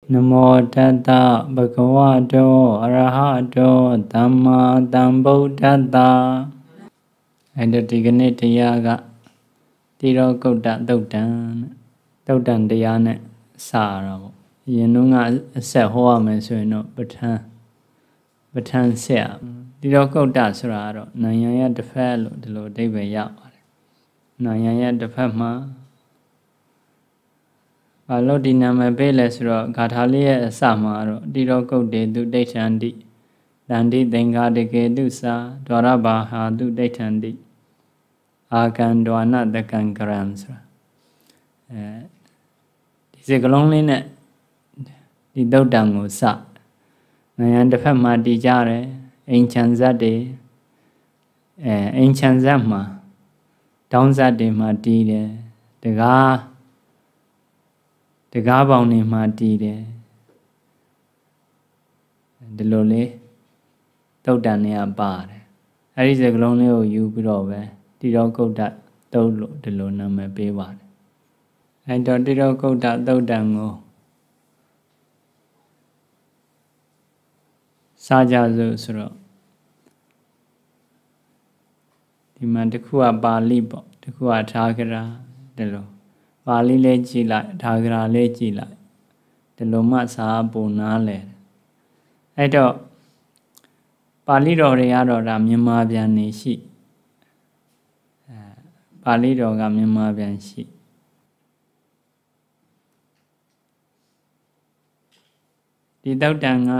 Namo Tata Bhagavato Arahato Dhamma Sambuddhassa အဲ့ဒါဒီကနေ့တရားကတိရောကုတ္တသုတ်တံတရားနဲ့စရတော့ပေါ့အရင်တုန်းကအဆက်ဟောရမယ်ဆိုရင်တော့ပဋ္ဌာန်းဆက်ရတိရောကုတ္တဆိုတာကတော့နိုင်ငံရဲ့တစ်ဖက်လို့ဒီလိုအဓိပ္ပာယ်ရပါတယ်နိုင်ငံရဲ့တစ်ဖက်မှာဘာလို့ဒီနာမည်ပေးလဲဆိုတော့ဂါထာလေးရဲ့အစမှာတော့တိရောကုတ္တေသူဒိဋ္ဌံတိတန္တိသင်္ဃာတကေတုသာဒွါရဘာဟာသူဒိဋ္ဌံတိအာကံဒွါနတကံကရံဆိုတာဒီစကလုံးလေးနဲ့ဒီသုတ်တံကိုစနိုင်ငံတစ်ဖက်မှာတည်ကြတယ်အိမ်ချမ်းဇတ်တွေအိမ်ချမ်းဇတ်မှာတောင်းဇတ်တွေမှာတည်တယ်တကားပေါင်းတွေမှာတည်တယ်ဒီလိုလေးသုတ်တံတွေကပါတယ်အဲ့ဒီစကလုံးလေးကိုယူပြီးတော့ပဲတိရောကုတ္တသုတ်လို့ဒီလိုနာမည်ပေးပါတယ်အဲ့တော့တိရောကုတ္တသုတ်တံကိုစာကြစို့ဆိုတော့ဒီမှာတစ်ခုကပါဠိပေါ့တစ်ခုကထာဂရာဒီလိုပါဠိလေးကြည့်လိုက်ထာဂရာလေးကြည့်လိုက်ဒီလိုမှစာပုံနားလဲအဲ့တော့ပါဠိတော်တွေကတော့ဒါမြန်မာပြန်နေရှိပါဠိတော်ကမြန်မာပြန်ရှိဒီသုတ်တံက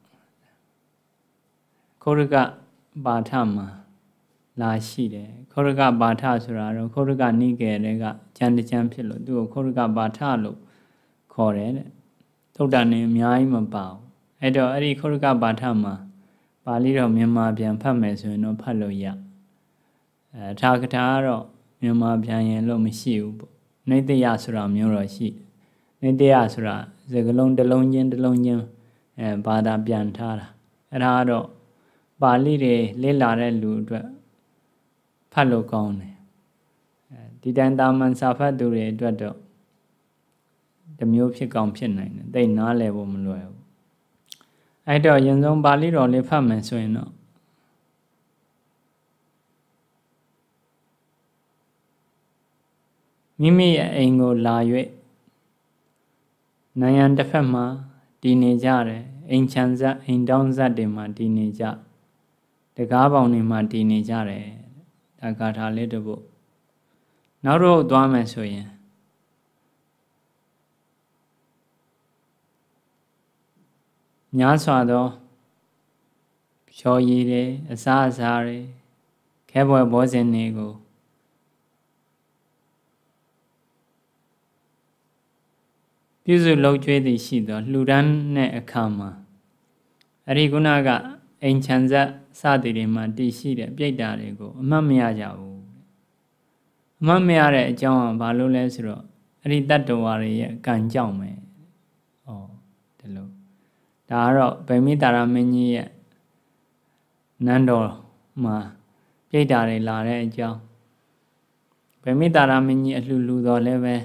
ခောရကပါဠမှာလာရှိတယ်ခောရကပါဠဆိုတာတော့ခောရကနိကေတွေကကျမ်းတစ်ကျမ်းဖြစ်လို့သူ့ကိုခောရကပါဠလို့ခေါ်တယ်တဲ့သုတ်တံနေအများကြီးမပါဘူးအဲ့တော့အဲ့ဒီခောရကပါဠမှာပါဠိတော်မြန်မာပြန်ဖတ်မယ်ဆိုရင်တော့ဖတ်လို့ရထာကထာကတော့မြန်မာပြန်ရင်လို့မရှိဘူးပေါ့နိတ္တယဆိုတာမျိုးတော့ရှိနိတ္တယဆိုတာစကားလုံးတစ်လုံးချင်းဘာသာပြန်ထားတာအဲ့ဒါကတော့ပါဠိတွေလေ့လာတဲ့လူအတွက်ဖတ်လို့ကောင်းတယ်ဒီတိုင်းတာမန်စာဖတ်သူတွေအတွက်တော့တစ်မျိုးဖြစ်ကောင်းဖြစ်နိုင်တယ်သိနားလည်ဖို့မလွယ်ဘူးအဲ့တော့ရင်ဆုံးပါဠိတော်လေးဖတ်မယ်ဆိုရင်တော့မိမိရဲ့အိမ်ကိုလာ၍နိုင်ငံတစ်ဖက်မှာတည်နေကြတယ်အိမ်ချမ်းဇတ်အိမ်တောင်းဇတ်တွေမှာတည်နေကြတကားပေါင်းတွေမှာတည်နေကြတယ်ဒါဂါထာလေးတစ်ပုဒ်နောက်တော့သွားမယ်ဆိုရင်များစွာသောဖြောရည်တွေအစားအစာတွေခဲပွဲဘောဇင်တွေကိုပြုစုလုပ်ကျွေးသည်ရှိသောလှူဒန်းတဲ့အခါမှာအရိကုဏကအိမ်ချမ်းဇတ်စသည်တွေမှာတည်ရှိတဲ့ပြိတ္တာတွေကိုအမှတ်မရကြဘူးအမှတ်မရတဲ့အကြောင်းကဘာလို့လဲဆိုတော့အဲ့ဒီတတ္တဝါတွေရဲ့ကံကြောင့်ပဲဒီလိုဒါကတော့ဗိမိတာရမင်းကြီးရဲ့နန်းတော်မှာပြိတ္တာတွေလာတဲ့အကြောင်းဗိမိတာရမင်းကြီးအလှတော်လည်းပဲ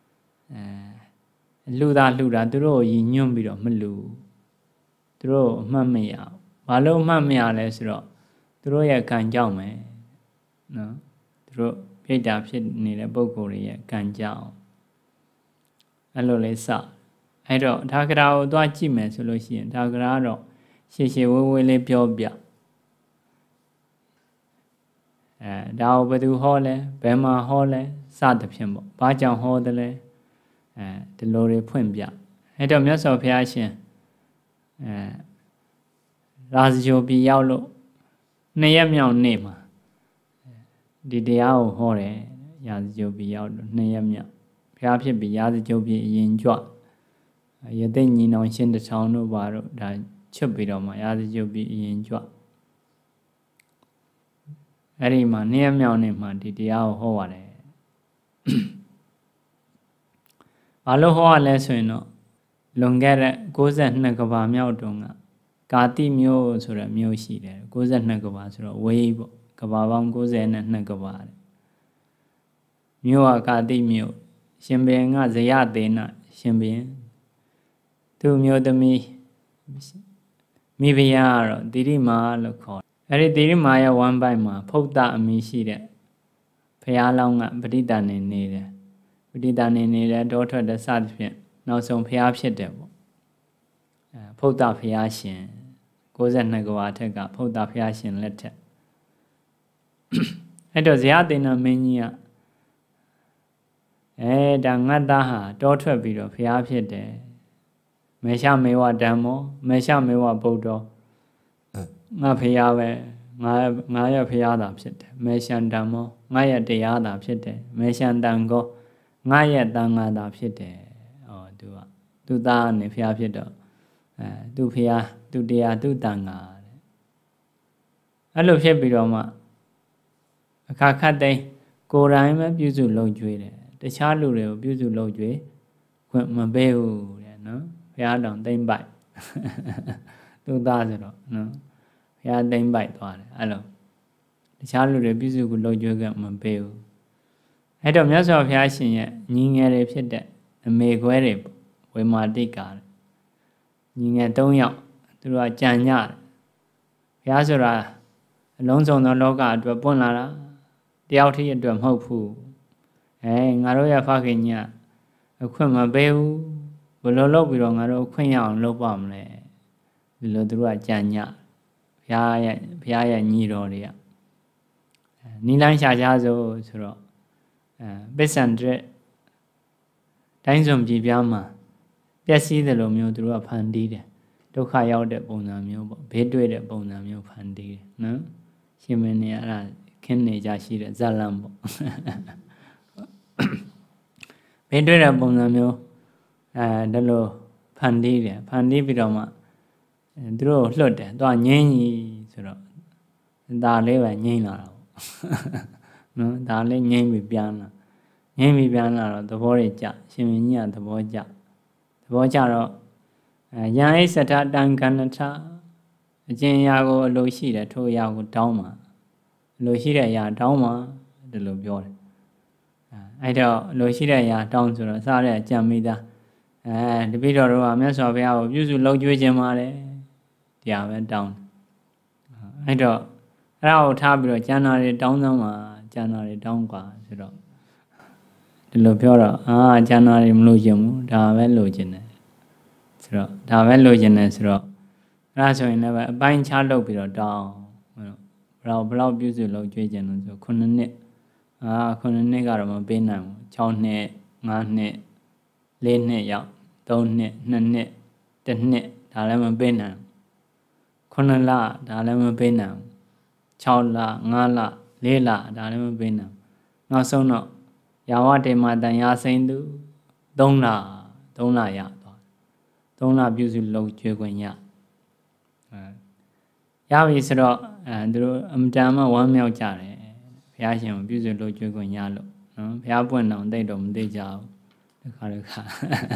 လှူတာသူတို့ကိုရည်ညွှန်းပြီးတော့မလှူသူတို့အမှတ်မရဘာလို့အမှတ်မရလဲဆိုတော့သူတို့ရဲ့ကံကြောင့်ပဲနော်သူတို့ပြိတ္တာဖြစ်နေတဲ့ပုဂ္ဂိုလ်တွေရဲ့ကံကြောင့်အဲ့လိုလေးစအဲ့တော့ထာဂရာကိုသွားကြည့်မယ်ဆိုလို့ရှိရင်ထာဂရာကတော့ရှည်ဝေးလေးပြောပြဒါကိုဘယ်သူဟောလဲဘယ်မှာဟောလဲစသဖြင့်ပေါ့ဘာကြောင့်ဟောတယ်လဲဒီလိုတွေဖွင့်ပြအဲ့တော့မြတ်စွာဘုရားရှင်ရာဇဂိုပြည်ရောက်လို့2ရက်မြောက်နေ့မှာဒီတရားကိုဟောတယ်ရာဇဂိုပြည်ရောက်လို့2ရက်မြောက်ဘုရားဖြစ်ပြီးရာဇဂိုပြည်အရင်ကြွရသိညီနောင်ရှင်တထောင်တို့ဘာတို့ဒါချွတ်ပြီးတော့မှရာဇဂိုပြည်အရင်ကြွအဲ့ဒီမှာ2ရက်မြောက်နေ့မှာဒီတရားကိုဟောပါတယ်ဘာလို့ဟောရလဲဆိုရင်တော့လွန်ခဲ့တဲ့62ကဘာမြောက်တုန်းကကာတိမျိုးဆိုတဲ့မျိုးရှိတယ်62ကဘာဆိုတော့ဝေးပေါ့ကဘာပေါင်း92ကဘာမျိုးကကာတိမျိုးရှင်ဘုရင်ကဇယသေနရှင်ဘုရင်သူမျိုးသမီးမိဖုရားကတော့တိရိမာလို့ခေါ်တယ်အဲ့ဒီတိရိမာရဲ့ဝမ်းပိုက်မှာဖုတ်တအမည်ရှိတဲ့ဘုရားလောင်းကပဋိသန္ဓေနေတယ်ပဋိသန္ဓေနေတဲ့တောထွက်တဲ့စသဖြင့်နောက်ဆုံးဘုရားဖြစ်တယ်ပေါ့ဖုတ်တဘုရားရှင်62ကဘာထက်ကဖုတ်တဘုရားရှင်လက်ထက်အဲ့တော့ဇေယသေနမင်းကြီးကဒါငတ်သားဟာတောထွက်ပြီးတော့ဘုရားဖြစ်တယ်မေရှမေဝဓမ္မောမေရှမေဝဗုဒ္ဓောငါဘုရားပဲငါရဲ့ဘုရားသာဖြစ်တယ်မေရှံဓမ္မောငါရဲ့တရားသာဖြစ်တယ်မေရှံတန်ကောငါရဲ့တန်ဃာသာဖြစ်တယ်သူသားကနေဘုရားဖြစ်တော့သူဘုရားသူတရားသူတန်ဃာတဲ့အဲ့လိုဖြစ်ပြီးတော့မှအခါခတ်သိမ်းကိုယ်တိုင်ပဲပြုစုလုပ်ကြွေးတယ်တခြားလူတွေကိုပြုစုလုပ်ကြွေးခွင့်မပေးဘူးတဲ့နော်ဘုရားတော်သိမ့်ပိုက်သူသားဆိုတော့နော်ဘုရားသိမ့်ပိုက်သွားတယ်အဲ့လိုတခြားလူတွေပြုစုကိုလုပ်ကြွေးခွင့်မပေးဘူးအဲ့တော့မြတ်စွာဘုရားရှင်ရဲ့ညီငယ်တွေဖြစ်တဲ့အမေခွဲတွေဝေမာတိကာညီငယ်3ယောက်သူတို့ကကြံညတယ်ဘုရားဆိုတာအလုံးစုံသောလောကအတွက်ပွင့်လာတာတယောက်တည်းအတွက်မဟုတ်ဘူးငါတို့ရဲ့ဖခင်ကြီးအခွင့်မပေးဘူးဘယ်လိုလုပ်ပြီးတော့ငါတို့အခွင့်ရအောင်လုပ်ပါမလဲဒီလိုသူတို့ကကြံညဘုရားရဲ့ညီတော်တွေကနီလန်းရှာကြဆိုတော့ပစ္စံတဲ့တိုင်းစုံပြည်ပြားမှာပျက်စီးတယ်လို့မျိုးသူတို့ကဖန်တီးတယ်ဒုက္ခရောက်တဲ့ပုံစံမျိုးပေါ့ဘေးတွေ့တဲ့ပုံစံမျိုးဖန်တီးတယ်နော်ရှင်မင်းနေအဲ့ဒါခင်းနေကြရှိတဲ့ဇာလံပေါ့ဘေးတွေ့တဲ့ပုံစံမျိုးဒါလိုဖန်တီးတယ်ဖန်တီးပြီးတော့မှသူတို့လွတ်တယ်တော့ငိမ့်ကြီးဆိုတော့ဒါလေးပဲငိမ့်လာတာပေါ့နော်ဒါလေးငိမ့်ပြီးပြန်လာတော့သဘောတွေကြရှင်မင်းကြီးကသဘောကြတော့ယံအိစထတံကဏ္ဍထအကျဉ်းရာကိုအလိုရှိတယ်ထိုအရာကိုတောင်းမှာအလိုရှိတဲ့အရာတောင်းမှာဒီလိုပြောတယ်အဲ့တော့အလိုရှိတဲ့အရာတောင်းဆိုတော့စားတဲ့အကြံမိသားတပိတော်တို့ကမြတ်စွာဘုရားကိုပြုစုလုပ်ကြွေးခြင်းပါတယ်တရားပဲတောင်းအဲ့တော့အဲ့ဒါကိုထားပြီးတော့ကျန်တာတွေတောင်းစမ်းမှာကျန်တာတွေတောင်းกว่าဆိုတော့ဒီလိုပြောတော့ကျန်တာတွေမလို့ခြင်းဘူးဒါပဲလို့ခြင်းတယ်ဆိုတော့ဒါပဲလို့ခြင်းတယ်ဆိုတော့အဲ့ဒါဆိုရင်လည်းအပိုင်းခြားလုပ်ပြီးတော့တောင်းဘယ်လောက်ပြုစုလုပ်ကြွေးခြင်းလို့ဆို9နှစ်9နှစ်ကတော့မပေးနိုင်ဘူး6နှစ်5နှစ်4နှစ်ရောက်3နှစ်2နှစ်1နှစ်ဒါလည်းမပေးနိုင်ဘူး9လဒါလည်းမပေးနိုင်ဘူး6လ5လ4လဒါလည်းမပေးနိုင်ဘူးနောက်ဆုံးတော့ယာဝတေမတန်ရာစိန်သူ3လရသွား3လပြုစုလုပ်ကြွေးခွင့်ရပြီဆိုတော့သူတို့အမတန်မှဝမ်းမြောက်ကြတယ်ဘုရားရှင်ကိုပြုစုလုပ်ကြွေးခွင့်ရလို့နော်ဘုရားပွင့်တော်သိတော့မသိကြဘူးတခါ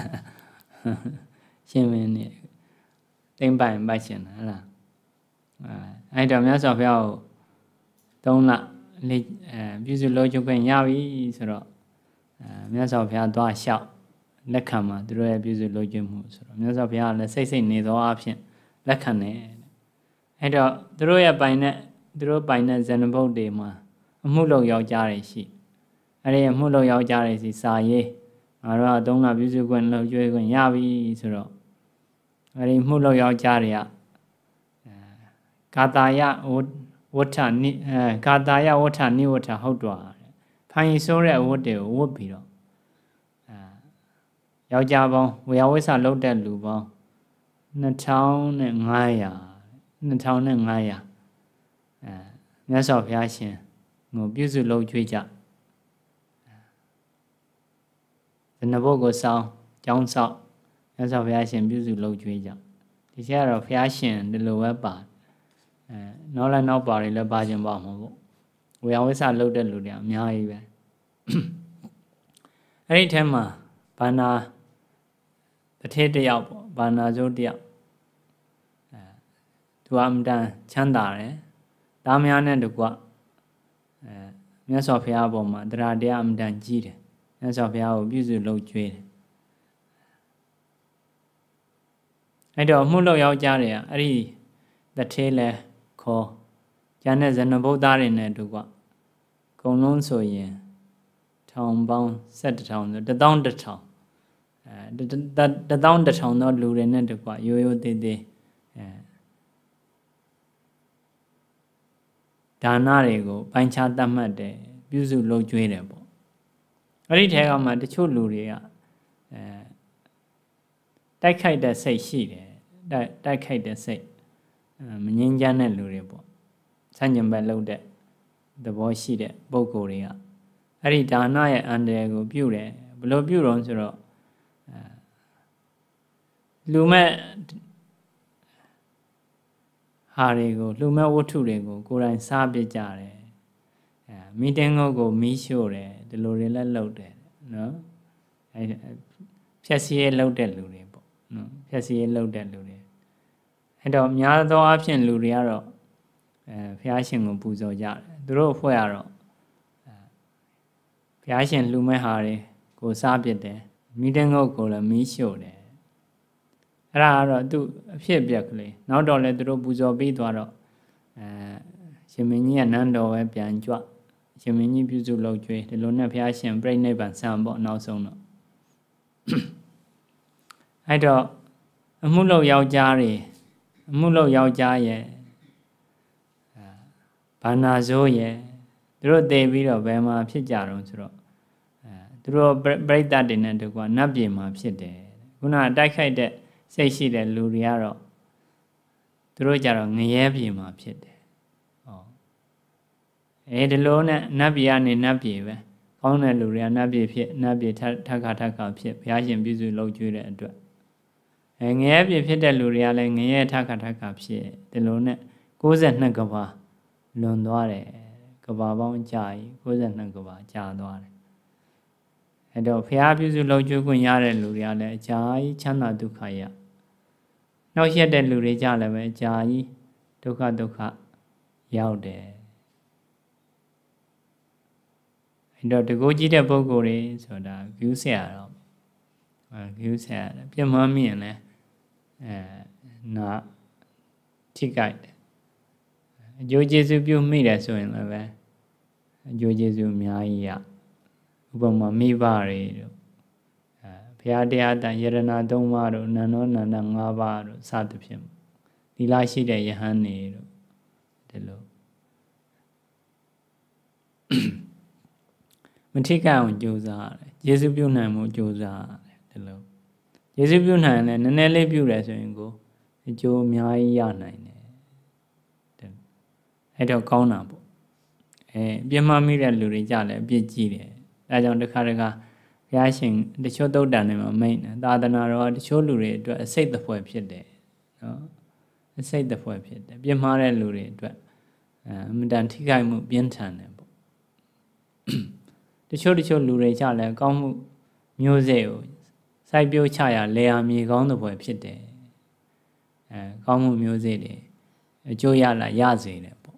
ရှင်မင်းနေသိမ့်ပိုင်ပတ်ရှင်လားဟလားအဲ့တော့မြတ်စွာဘုရားကို3လပြုစုလုပ်ကြွေးခွင့်ရပြီဆိုတော့မြတ်စွာဘုရားသွားလျှောက်လက်ခံမှာသူတို့ရဲ့ပြုစုလုပ်ကြွေးမှုဆိုတော့မြတ်စွာဘုရားလည်းစိတ်နေသောအဖြစ်လက်ခံတယ်အဲ့တော့သူတို့ပိုင်တဲ့ဇဏဘုတ်တွေမှာအမှုလုပ်ယောက်ျားတွေရှိအဲ့ဒီအမှုလုပ်ယောက်ျားတွေစီစာရေးငါတို့က3လပြုစုခွင့်လုပ်ကြွေးခွင့်ရပြီဆိုတော့အဲ့ဒီမှုလုပ်ယောက်ျားတွေကကာတာယဝဋ္ဌနိကာတာယဝဋ္ဌနိဝဋ္ဌဟုတ်တော်ဖိုင်ဆိုးတဲ့အဝတ်တွေကိုဝတ်ပြီးတော့ယောက်ျားပေါင်းဝေယဝိဆလုပ်တဲ့လူပေါင်း2500မြတ်စွာဘုရားရှင်ကိုပြုစုလုပ်ကြွေးကြဇဏဘုတ်ကိုစောင်းကျောင်းဆောက်မြတ်စွာဘုရားရှင်ပြုစုလုပ်ကြွေးကြဒီချက်ကတော့ဘုရားရှင်ဒီလိုပဲပါနောက်လည်းနောက်ပါတွေလည်းပါခြင်းပါမှာပေါ့ဝေယဝိဆလုပ်တဲ့လူတွေအများကြီးပဲအဲ့ဒီထဲမှာဘာနာတထေးတယောက်ပေါ့ဘာနာစိုးတယောက်သူအမတန်ချမ်းသာတယ်သားများနဲ့တကွမြတ်စွာဘုရားပေါ်မှာတရားတရားအမတန်ကြီးတယ်မြတ်စွာဘုရားကိုပြုစုလုပ်ကြွေးတယ်အဲ့တော့မှုလို့ယောက်ျားတွေကအဲ့ဒီတထေးလဲခေါ်ကျန်တဲ့ဇနဗုဒ္ဓတွေနဲ့တူကအကုန်လုံးဆိုရင်ထောင်ပေါင်း17,000ဆို11,000 11,000သောလူတွေနဲ့တူကရိုးရိုးသေးသေးဒါနတွေကိုပိုင်းခြားသတ်မှတ်တယ်ပြုစုလုပ်ကျွေးတယ်ပေါ့အဲ့ဒီထဲကမှတချို့လူတွေကတိုက်ခိုက်တဲ့စိတ်ရှိတယ်တိုက်ခိုက်တဲ့စိတ်မငြင်းချမ်းတဲ့လူတွေပေါ့ဆန့်ကျင်ဘက်လုပ်တဲ့သဘောရှိတဲ့ပုဂ္ဂိုလ်တွေကအဲ့ဒီဒါနရဲ့အန္တရာယ်ကိုပြုတယ်ဘယ်လိုပြုတော့ဆိုတော့လူမဲ့ဟာတွေကိုလူမဲ့ဝတ္ထုတွေကိုကိုယ်တိုင်စားပစ်ကြတယ်မီတင်းကိုမီးရှို့တယ်ဒီလိုတွေလည်းလုပ်တယ်နော်ဖြက်စီးရဲလုပ်တဲ့လူတွေပေါ့နော်ဖြက်စီးရဲလုပ်တဲ့လူတွေအဲ့တော့များသောအားဖြင့်လူတွေကတော့ဘုရားရှင်ကိုပူဇော်ကြတယ်သူတို့အဖွဲ့ကတော့ဘုရားရှင်လူမဲ့ဟာတွေကိုစားပစ်တယ်မီတင်းကိုလည်းမီးရှို့တယ်အဲ့ဒါကတော့သူအဖြစ်အပျက်ကလေးနောက်တော့လည်းသူတို့ပူဇော်ပြီးသွားတော့ရှင်မင်းကြီးကနန်းတော်ပဲပြန်ကြွရှင်မင်းကြီးပြုစုလုပ်ကျွေးဒီလိုနဲ့ဘုရားရှင်ပြိဋိနိဗ္ဗာန်ဆံပေါ့နောက်ဆုံးတော့အဲ့တော့အမှုလုပ်ယောက်ျားတွေအမှုလုပ်ယောက်ျားရဲ့ဘာနာဇိုးရဲ့သူတို့တည်ပြီးတော့ဘယ်မှာဖြစ်ကြတော့ဆိုတော့သူတို့ပြိဋ္ဌတွေနဲ့တကွာနတ်ပြည်မှာဖြစ်တယ်ခုနတိုက်ခိုက်တဲ့စိတ်ရှိတဲ့လူတွေကတော့သူတို့ကြတော့ငရဲပြည်မှာဖြစ်တယ်ဒီလိုနဲ့နတ်ပြည်ကနေနတ်ပြည်ပဲကောင်းတဲ့လူတွေကနတ်ပြည်ဖြစ်နတ်ပြည်ထက်ခါဖြစ်ဘုရားရှင်ပြုစုလုပ်ကျွေးတဲ့အတွက်ငရဲပြည်ဖြစ်တဲ့လူတွေကလည်းငရဲထက်ခါဖြစ်ဒီလိုနဲ့62ကဘာလွန်သွားတယ်ကဘာပေါင်းကြာကြီး62ကဘာကြာသွားတယ်အဲ့တော့ဘုရားပြုစုလုပ်ကျွေးခွင့်ရတဲ့လူတွေကလည်းအကြာကြီးချမ်းသာဒုက္ခရနောက်ရက်တဲ့လူတွေကြလည်းပဲအကြာကြီးဒုက္ခရောက်တယ်အဲ့တော့တကူကြီးတဲ့ပုဂ္ဂိုလ်တွေဆိုတာဂယူးဆရာတော့ဂယူးဆရာပြမမြင်လဲနာထိကြိုက်တယ်အကျိုးကျေးဇူးပြုမိတယ်ဆိုရင်လည်းပဲအကျိုးကျေးဇူးအများကြီးရဥပမာမိဘတွေတို့ဘုရားတရားတန်ယရဏ3ပါးတို့နန္ဒောနန္ဒ5ပါးတို့စသဖြင့်သီလရှိတဲ့ယဟန်တွေတို့ဒီလိုမထိခိုက်အောင်ကြိုးစားရတယ်ယေရှုပြုနိုင်မှုကြိုးစားရတယ်ဒီလိုယေရှုပြုနိုင်ရင်လည်းနည်းနည်းလေးပြုတယ်ဆိုရင်ကိုအကျိုးအများကြီးရနိုင်တယ်အဲ့တော့ကောင်းတာပေါ့ပြမမိတဲ့လူတွေကြလည်းအပြစ်ကြီးတယ်ဒါကြောင့်တစ်ခါဘုရားရှင်တချို့သုတ်တန်တွေမှာမိန့်တယ်သာသနာတော်တချို့လူတွေအတွက်အစိတ်တဖွဲဖြစ်တယ်နော်အစိတ်တဖွဲဖြစ်တယ်ပြမတဲ့လူတွေအတွက်အမြဲတမ်းထိခိုက်မှုပြင်းထန်တယ်ပေါ့တချို့လူတွေကြလည်းကောင်းမှုမျိုးစေ့ကိုစိုက်ပျိုးချရာလေယာမြေကောင်းတဖွဲဖြစ်တယ်ကောင်းမှုမျိုးစေ့တွေအကျိုးရလာရစေတယ်ပေါ့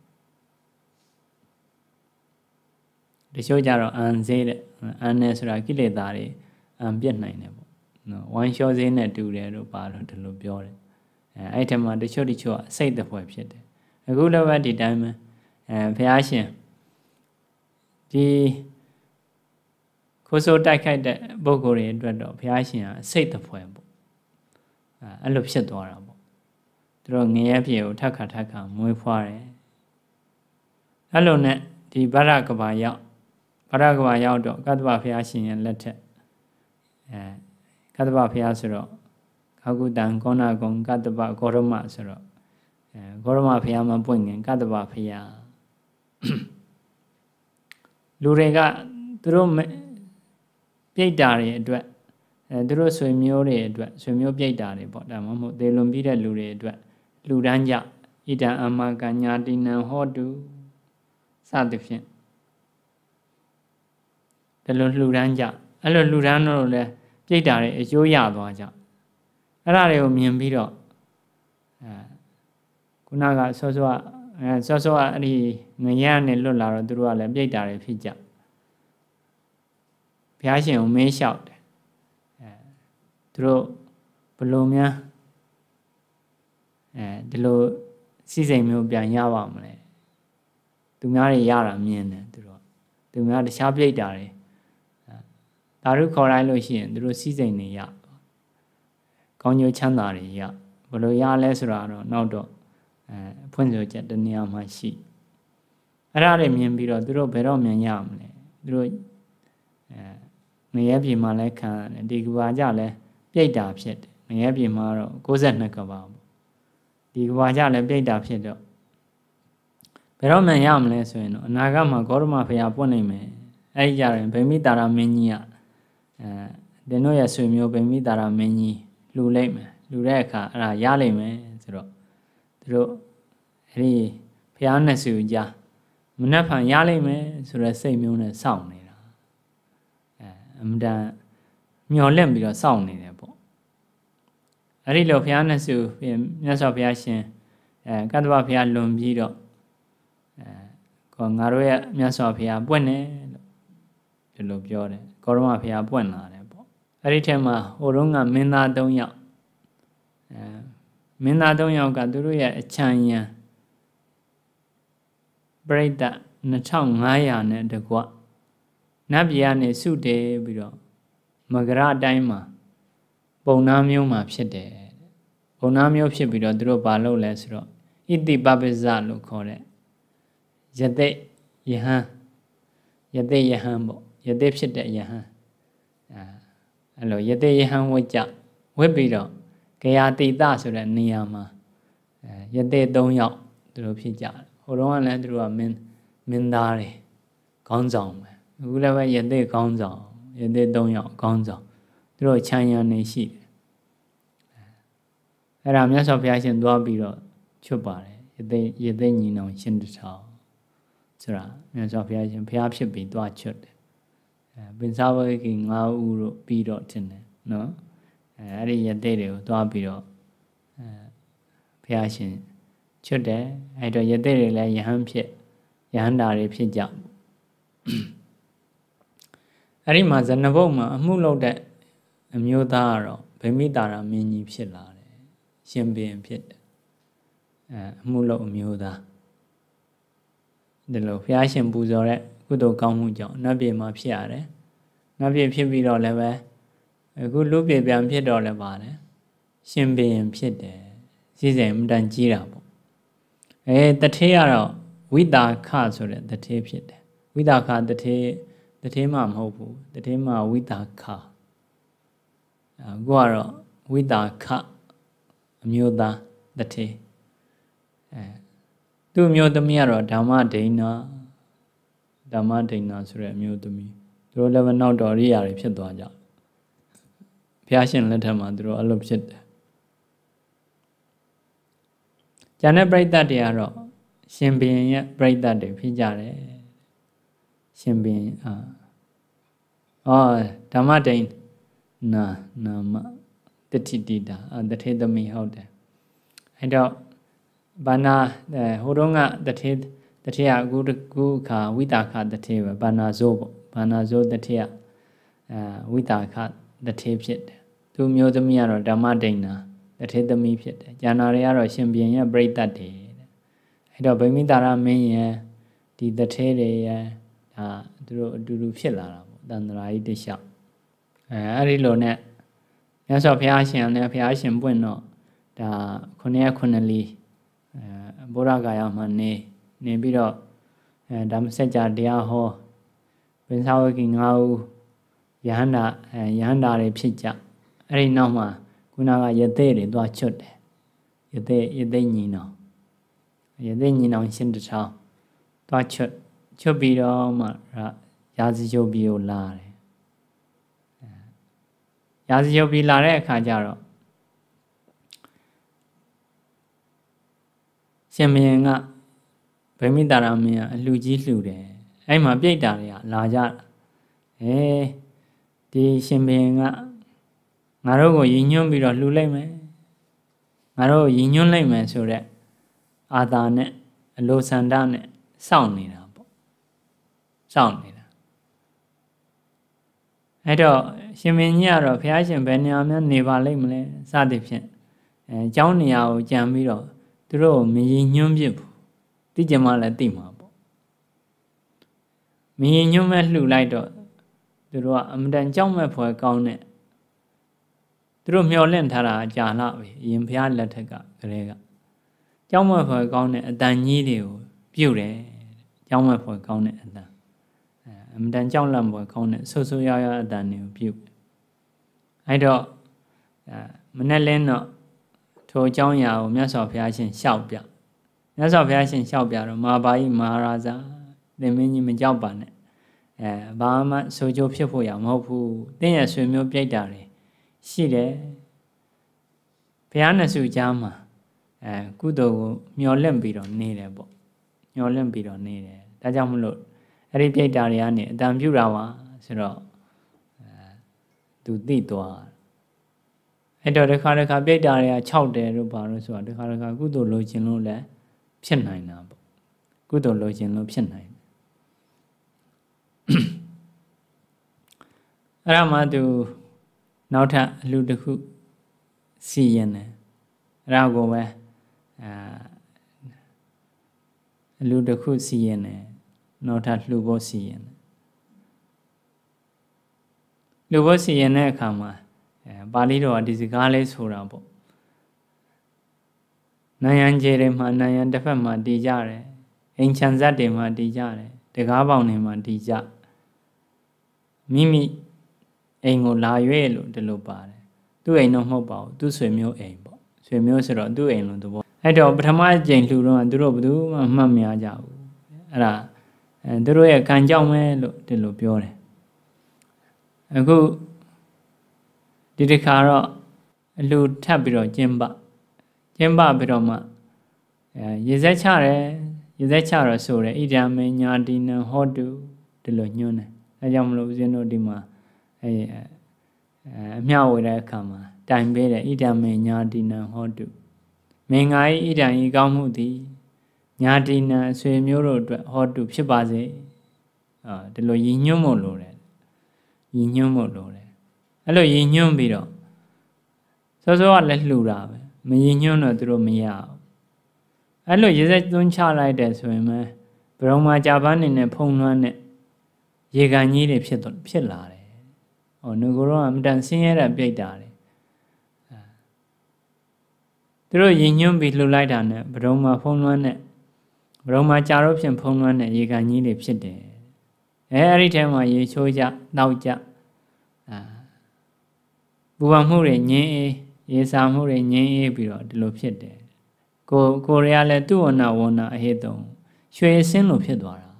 တချို့ကြတော့အန်စေးတဲ့အန်နဲ့ဆိုတာကိလေသာတွေအန်ပြတ်နိုင်တယ်ပေါ့နော်ဝိုင်းလျှောစေးနဲ့တူတယ်လို့ပါတော့ဒီလိုပြောတယ်အဲ့ထက်မှတချို့အစိတ်တဖွဲဖြစ်တယ်အခုလည်းပဲဒီတိုင်းပဲဘုရားရှင်ဒီခိုးဆိုးတိုက်ခိုက်တဲ့ပုဂ္ဂိုလ်တွေအတွက်တော့ဘုရားရှင်ကအစိတ်တဖွဲပေါ့အဲ့လိုဖြစ်သွားတာပေါ့သူတို့ငရဲပြေကိုထက်ခါမွေးဖွားတယ်အဲ့လိုနဲ့ဒီဗရကဘာရောက်တော့ကတ္တဗဘုရားရှင်ရဲ့လက်ထက်ကတ္တဗဘုရားဆိုတော့ခကုတံကောဏဂုံကတ္တဗဂေါရမဆိုတော့ဂေါရမဘုရားမှာပွင့်ငင်ကတ္တဗဘုရားလူတွေကသူတို့ပြိတ္တာတွေအတွက်သူတို့ဆွေမျိုးတွေအတွက်ဆွေမျိုးပြိတ္တာတွေပေါ့ဒါမှမဟုတ်သေလွန်ပြီးတဲ့လူတွေအတွက်လူတန်းကြဣဒံအမကညာတိနံဟောတုစသဖြင့်ဒါလိုလှူဒန်းကြအဲ့လိုလှူဒန်းတော့လည်းပြိတ္တာတွေအကျိုးရသွားကြအဲ့ဒါတွေကိုမြင်ပြီးတော့ခုနကစောစောအဲ့ဒီငရဲနဲ့လွတ်လာတော့သူတို့ကလည်းပြိတ္တာတွေဖြစ်ကြဘုရားရှင်ကိုမေးလျှောက်တယ်သူတို့ဘလို့များဒီလိုစီစိန်မျိုးပြန်ရပါမလဲသူများတွေရတာမြင်တယ်သူများတခြားပြိတ္တာတွေဒါရုခေါ်လိုက်လို့ရှိရင်သူတို့စီစိန်တွေရကောင်းကျိုးချမ်းသာတွေရဘယ်လိုရလဲဆိုတာတော့နောက်တော့ဖွင့်ဆိုချက်တနေရာမှာရှိအဲ့ဒါတွေမြင်ပြီးတော့သူတို့ဘယ်တော့မြင်ရမလဲသူတို့ငရဲပြည်မှာလည်းခံရတယ်ဒီကဘာကြလည်းပြိတ္တာဖြစ်တယ်ငရဲပြည်မှာတော့62ကဘာပေါ့ဒီကဘာကြလည်းပြိတ္တာဖြစ်တော့ဘယ်တော့မှရမလဲဆိုရင်တော့အနာဂတ်မှာဂေါတမဘုရားပွင့်နိုင်မယ်အဲ့ဒီကြရင်ဗိမိတာရမင်းကြီးကသင်တို့ရဲ့ဆွေမျိုးဗိမိတာရမင်းကြီးလှူလိုက်မယ်လှူတဲ့အခါအဲ့ဒါရလိမ့်မယ်ဆိုတော့သူတို့အဲ့ဒီဘုရားနဲ့ဆွေကြားမနှက်ဖန်ရလိမ့်မယ်ဆိုတဲ့စိတ်မျိုးနဲ့စောင့်နေတာအမှန်တန်မျော်လင့်ပြီးတော့စောင့်နေတယ်ပေါ့အဲ့ဒီလိုဘုရားနဲ့ဆွေမြတ်စွာဘုရားရှင်ကတ္တဗဘုရားလွန်ပြီးတော့ကောငါတို့ရဲ့မြတ်စွာဘုရားပွင့်တယ်လို့ဒီလိုပြောတယ်ကောရမဘုရားပွင့်လာတယ်ပေါ့အဲ့ဒီထဲမှာဟိုတုန်းကမင်းသား3ယောက်မင်းသား3ယောက်ကသူတို့ရဲ့အချမ်းရံပရိသတ်2500နဲ့တကွနတ်ပြည်ကနေစုတည်ပြီးတော့မကရအတိုင်းမှာပုံနာမျိုးမှာဖြစ်တယ်ပုံနာမျိုးဖြစ်ပြီးတော့သူတို့ဘာလုပ်လဲဆိုတော့ဣတိပပိစလို့ခေါ်တဲ့ယသိယဟန်ယသိယဟန်ပေါ့ယသိဖြစ်တဲ့ယဟန်အဲ့လိုယသိယဟန်ဝိကြဝိပြီးတော့ဂယာတိတဆိုတဲ့နေရာမှာယသိ3ယောက်သူတို့ဖြစ်ကြတယ်ဟိုတုန်းကလည်းသူတို့ကမင်းသားတွေခေါင်းဆောင်ပဲအခုလည်းပဲယသိခေါင်းဆောင်ယသိ3ယောက်ခေါင်းဆောင်သူတို့ချမ်းရံနေရှိတယ်အဲ့ဒါမြတ်စွာဘုရားရှင်သွားပြီးတော့ချွတ်ပါတယ်ယသိညီနောင်ရှင်တထောင်ဆိုတာမြတ်စွာဘုရားရှင်ဘုရားဖြစ်ပြီးသွားချွတ်တယ်ပင်စာဝေကိ9ဦးတို့ပြီးတော့တင်တယ်နော်အဲ့ဒီယသိတွေကိုသွားပြီးတော့ဘုရားရှင်ချွတ်တယ်အဲ့တော့ယသိတွေလည်းယဟန်ဖြစ်ယဟန္တာတွေဖြစ်ကြအဲ့ဒီမှာဇဏဘုတ်မှာအမှုလုပ်တဲ့အမျိုးသားကတော့ဗိမိတာရမင်းကြီးဖြစ်လာတယ်ရှင်ဘုရင်ဖြစ်တယ်အမှုလုပ်အမျိုးသားဒီလိုဘုရားရှင်ပူဇော်တဲ့ကုသိုလ်ကောင်းမှုကြောင့်နတ်ပြည်မှာဖြစ်ရတယ်နတ်ပြည်ဖြစ်ပြီးတော့လည်းပဲအခုလူပြည်ပြန်ဖြစ်တော့လည်းပါတယ်ရှင်ဘုရင်ဖြစ်တယ်စီစဉ်အမှန်တန်ကြီးတာပေါ့တထေးကတော့ဝိတာခဆိုတဲ့တထေးဖြစ်တယ်ဝိတာခတထေးမှမဟုတ်ဘူးတထေးမှဝိတာခအခုကတော့ဝိတာခအမျိုးသားတထေးသူ့အမျိုးသမီးကတော့ဓမ္မဒိဏဆိုတဲ့အမျိုးသမီးသူတို့လည်းနောက်တော်ရိယာတွေဖြစ်သွားကြဘုရားရှင်လက်ထက်မှာသူတို့အဲ့လိုဖြစ်တယ်ကျန်တဲ့ပြိတ္တတွေကတော့ရှင်ဘုရင်ရဲ့ပြိတ္တတွေဖြစ်ကြတယ်ရှင်ဘုရင်ဓမ္မဒိဏနာမတတိတိတာတထေးသမီးဟုတ်တယ်အဲ့တော့ဘာနာဟိုတုန်းကတထေးကအခုအခါဝိတာခတထေးပဲဘာနာဇိုးပေါ့ဘာနာဇိုးတထေးကဝိတာခတထေးဖြစ်တယ်သူမျိုးသမီးကတော့ဓမ္မဒိဏတထေးသမီးဖြစ်တယ်ကျန်တာတွေကတော့ရှင်ဘုရင်ရဲ့ပြိတ္တတွေအဲ့တော့ဗိမိတာရမင်းရဲ့ဒီတထေးတွေရဲ့ဒါသူတို့အတူတူဖြစ်လာတာပေါ့တန်ត្រာကြီးတလျှောက်အဲ့ဒီလိုနဲ့မြတ်စွာဘုရားရှင်နဲ့ဘုရားရှင်ပွင့်တော့ဒါ9 လီဗုဒ္ဓဂါယမှာနေပြီးတော့ဓမ္မစကြာတရားဟောပင်စာဝကိ9ဦးယဟန္တာတွေဖြစ်ကြအဲ့ဒီနောက်မှာခုနကယသိတွေသွားချွတ်တယ်ယသိညီနောင်ရှင်တထောင်သွားချွတ်ပြီးတော့မှရာဇယုတ်ပြည်ကိုလာတယ်ရာဇယုတ်ပြည်လာတဲ့အခါကျတော့ရှင်ဘုရင်ကဗိမိတာရမင်းကအလှကြီးလှူတယ်အဲ့မှာပြိတ္တာတွေကလာကြဒီရှင်ဘုရင်ကငါတို့ကိုရည်ညွှန်းပြီးတော့လှူလိုက်မယ်ငါတို့ရည်ညွှန်းလိုက်မယ်ဆိုတော့အာသာနဲ့အလိုဆန္ဒနဲ့စောင့်နေတာပေါ့စောင့်နေတာအဲ့တော့ရှင်ဘုရင်ကြီးကတော့ဘုရားရှင်ဘယ်နေရာမှနေပါလိမ့်မလဲစသည်ဖြင့်ကျောင်းနေရာကိုကြံပြီးတော့သူတို့မရင်ညွှန်းပြစ်ဘူးသိကြမှလည်းသိမှာပေါ့မရင်ညွှန်းမဲ့လှူလိုက်တော့သူတို့ကအမတန်ကြောက်မဲ့ဖွယ်ကောင်းတဲ့သူတို့မျှော်လင့်ထားတာကြာလာပြီအရင်ဘုရားလက်ထက်ကကလေးကကြောက်မဲ့ဖွယ်ကောင်းတဲ့အတန်ကြီးတွေကိုပြုတ်တယ်ကြောက်မဲ့ဖွယ်ကောင်းတဲ့အတန်အမတန်ကြောက်လန့်ဖွယ်ကောင်းတဲ့ဆူဆူရွရွအတန်တွေကိုပြုတ်အဲ့တော့မနဲ့လင်းတော့ထိုအကြောင်းအရာကိုမြတ်စွာဘုရားရှင်လျှောက်ပြမြတ်စွာဘုရားရှင်လျှောက်ပြတော့မဟာဘာကြီးမဟာရာဇာသင်မင်းကြီးမကြောက်ပါနဲ့ဘာမှဆိုကြဖြစ်ဖို့ရမဟုတ်ဘူးသင်ရဲ့ဆွေမျိုးပြိတ္တာတွေရှိတယ်ဘုရားနဲ့စုကြားမှာကုသိုလ်ကိုမျှော်လင့်ပြီးတော့နေတယ်ပေါ့မျှော်လင့်ပြီးတော့နေတယ်ဒါကြောင့်မလို့အဲ့ဒီပြိတ္တာတွေကနေအတန်ပြုတာပါဆိုတော့သူသိသွားအဲ့တော့တစ်ခါပြိတ္တာတွေက6တယ်လို့ပါလို့ဆိုတာတစ်ခါကုသိုလ်လိုချင်လို့လည်းဖြစ်နိုင်တာပေါ့ကုသိုလ်လိုချင်လို့ဖြစ်နိုင်အဲ့ဒါမှသူနောက်ထပ်အလှတစ်ခုစီရင်တယ်အဲ့ဒါကိုပဲအလှတစ်ခုစီရင်တယ်နောက်ထပ်လှူဖို့စီရင်တယ်လှူဖို့စီရင်တဲ့အခါမှာပါဠိတော်ကဒီစကားလေးဆိုတာပေါ့နိုင်ငံခြေတွေမှာနိုင်ငံတစ်ဖက်မှာတည်ကြတယ်အိမ်ချမ်းဇတ်တွေမှာတည်ကြတယ်တကားပေါင်တွေမှာတည်ကြမိမိအိမ်ကိုလာရွေးလို့ဒီလိုပါတယ်သူ့အိမ်တော့မဟုတ်ပါဘူးသူ့ဆွေမျိုးအိမ်ပေါ့ဆွေမျိုးဆိုတော့သူ့အိမ်လို့သဘောအဲ့တော့ပထမအကြိမ်လှူတော့သူတို့ဘယ်သူမှမှတ်မရကြဘူးအဲ့ဒါသူတို့ရဲ့ကံကြောင့်ပဲလို့ဒီလိုပြောတယ်အခုဒီတစ်ခါတော့အလှထပ်ပြီးတော့ကျင်းပပြီးတော့မှရေစက်ချတယ်ရေစက်ချတော့ဆိုတယ်ဣဒံမေညာတိနံဟောတုဒီလိုညွှန်းတယ်အဲကြောင့်မလို့ဦးဇင်းတို့ဒီမှာအမျှဝေတဲ့အခါမှာတိုင်ပေးတယ်ဣဒံမေညာတိနံဟောတုမင်္ဂာဤဣဒံဤကောင်းမှုသည်ညာတိနံဆွေမျိုးတို့အတွက်ဟောတုဖြစ်ပါစေဒီလိုရည်ညွှန်းဖို့လိုတယ်ရည်ညွှန်းဖို့လိုတယ်အဲ့လိုရည်ညွှန်းပြီးတော့စောစောကလည်းလှူတာပဲမရည်ညွှန်းတော့သူတို့မရဘူးအဲ့လိုရေစက်သွင်းချလိုက်တယ်ဆိုရင်ပဲဘရုံမာကြာပန်းနေနဲ့ဖုံလွှမ်းနဲ့ရေကန်ကြီးတွေဖြစ်လာတယ်ဟောငကိုတော့အမတန်ဆင်းရဲတဲ့ပြိတ္တာတွေသူတို့ရည်ညွှန်းပြီးလှူလိုက်တာနဲ့ဘရုံမာဖုံလွှမ်းနဲ့ဘရုံမာကြာတော့ဖြင့်ဖုံလွှမ်းနဲ့ရေကန်ကြီးတွေဖြစ်တယ်အဲ့ဒီထဲမှာရေချိုးကြတောက်ကြပူပန်မှုတွေငြင်းအေးရေစာမှုတွေငြင်းအေးပြီးတော့ဒီလိုဖြစ်တယ်ကိုရီးယားလည်းသူ့ဝဏဝဏအဟိတုံရွှေစင်းလိုဖြစ်သွားတာ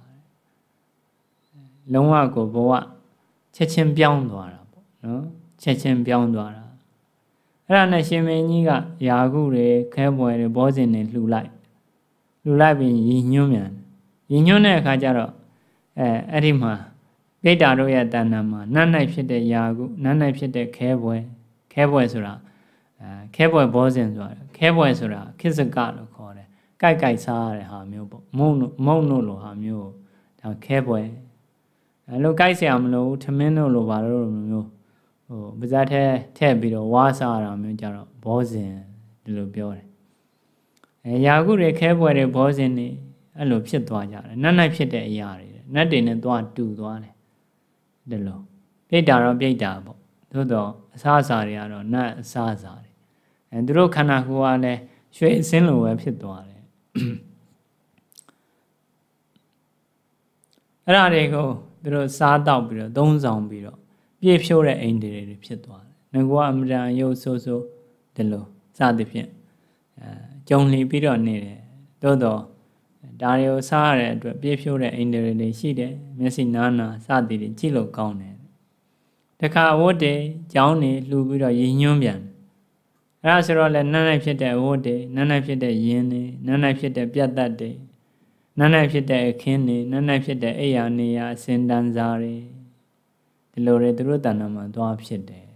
လုံးဝကိုဘဝချက်ချင်းပြောင်းသွားတာပေါ့နော်ချက်ချင်းပြောင်းသွားတာအဲ့ဒါနဲ့ရှင်မင်းကြီးကယာကုတွေခဲပွဲတွေဘောဇင်တွေလှူလိုက်ပြီးရည်ညွှန်းမြန်ရည်ညွှန်းတဲ့အခါကျတော့အဲ့ဒီမှာပြိတ္တာတို့ရဲ့တဏ္ဍာမှာနတ်၌ဖြစ်တဲ့ယာကုနတ်၌ဖြစ်တဲ့ခဲပွဲဆိုတာခဲပွဲဘောဇင်ဆိုတာခဲပွဲဆိုတာခိစကလို့ခေါ်တယ်ကြိုက်စားရတဲ့ဟာမျိုးပေါ့မုံတို့လိုဟာမျိုးဒါခဲပွဲအဲ့လိုကြိုက်เสียမလို့ထမင်းတို့လိုပါလို့မျိုးပါးစပ်ထည့်ပြီးတော့ဝါစားရတာမျိုးကြတော့ဘောဇင်ဒီလိုပြောတယ်ယာကုတွေခဲပွဲတွေဘောဇင်တွေအဲ့လိုဖြစ်သွားကြတယ်နတ်၌ဖြစ်တဲ့အရာတွေနတ်တွေနဲ့သွားတူသွားတယ်ဒီလိုပြိတ္တာတော့ပြိတ္တာပေါ့သို့တော့အစားအစာတွေကတော့နတ်အစားအစာတွေသူတို့ခန္ဓာကိုယ်ကလည်းရွှေအစင်းလိုပဲဖြစ်သွားတယ်အဲ့ဒါတွေကိုသူတို့စားတောက်ပြီးတော့သုံးဆောင်ပြီးတော့ပြည့်ဖြိုးတဲ့အိမ်တွေဖြစ်သွားတယ်ငါကအမတန်ရုပ်ဆိုးဒီလိုစသဖြင့်ကြုံလီပြီးတော့နေတယ်သို့တော့ဒါတွေကိုစားရတဲ့အတွက်ပြည့်ဖြိုးတဲ့အိမ်တွေရှိတယ်မျက်စိနာနာစသည်တွေကြည့်လို့ကောင်းတယ်တခါအဝတ်တွေကြောင်းတွေလှူပြီးတော့ရည်ညွှန်းပြန်အဲ့ဒါဆိုတော့လည်းနန်းနိုင်ဖြစ်တဲ့အဝတ်တွေနန်းနိုင်ဖြစ်တဲ့ယင်းတွေနန်းနိုင်ဖြစ်တဲ့ပြတ်တတ်တွေနန်းနိုင်ဖြစ်တဲ့အခင်းတွေနန်းနိုင်ဖြစ်တဲ့အိယာနေရအစင်တန်းစားတွေဒီလိုတွေသူတို့တဏ္ဍာမှာသွားဖြစ်တယ်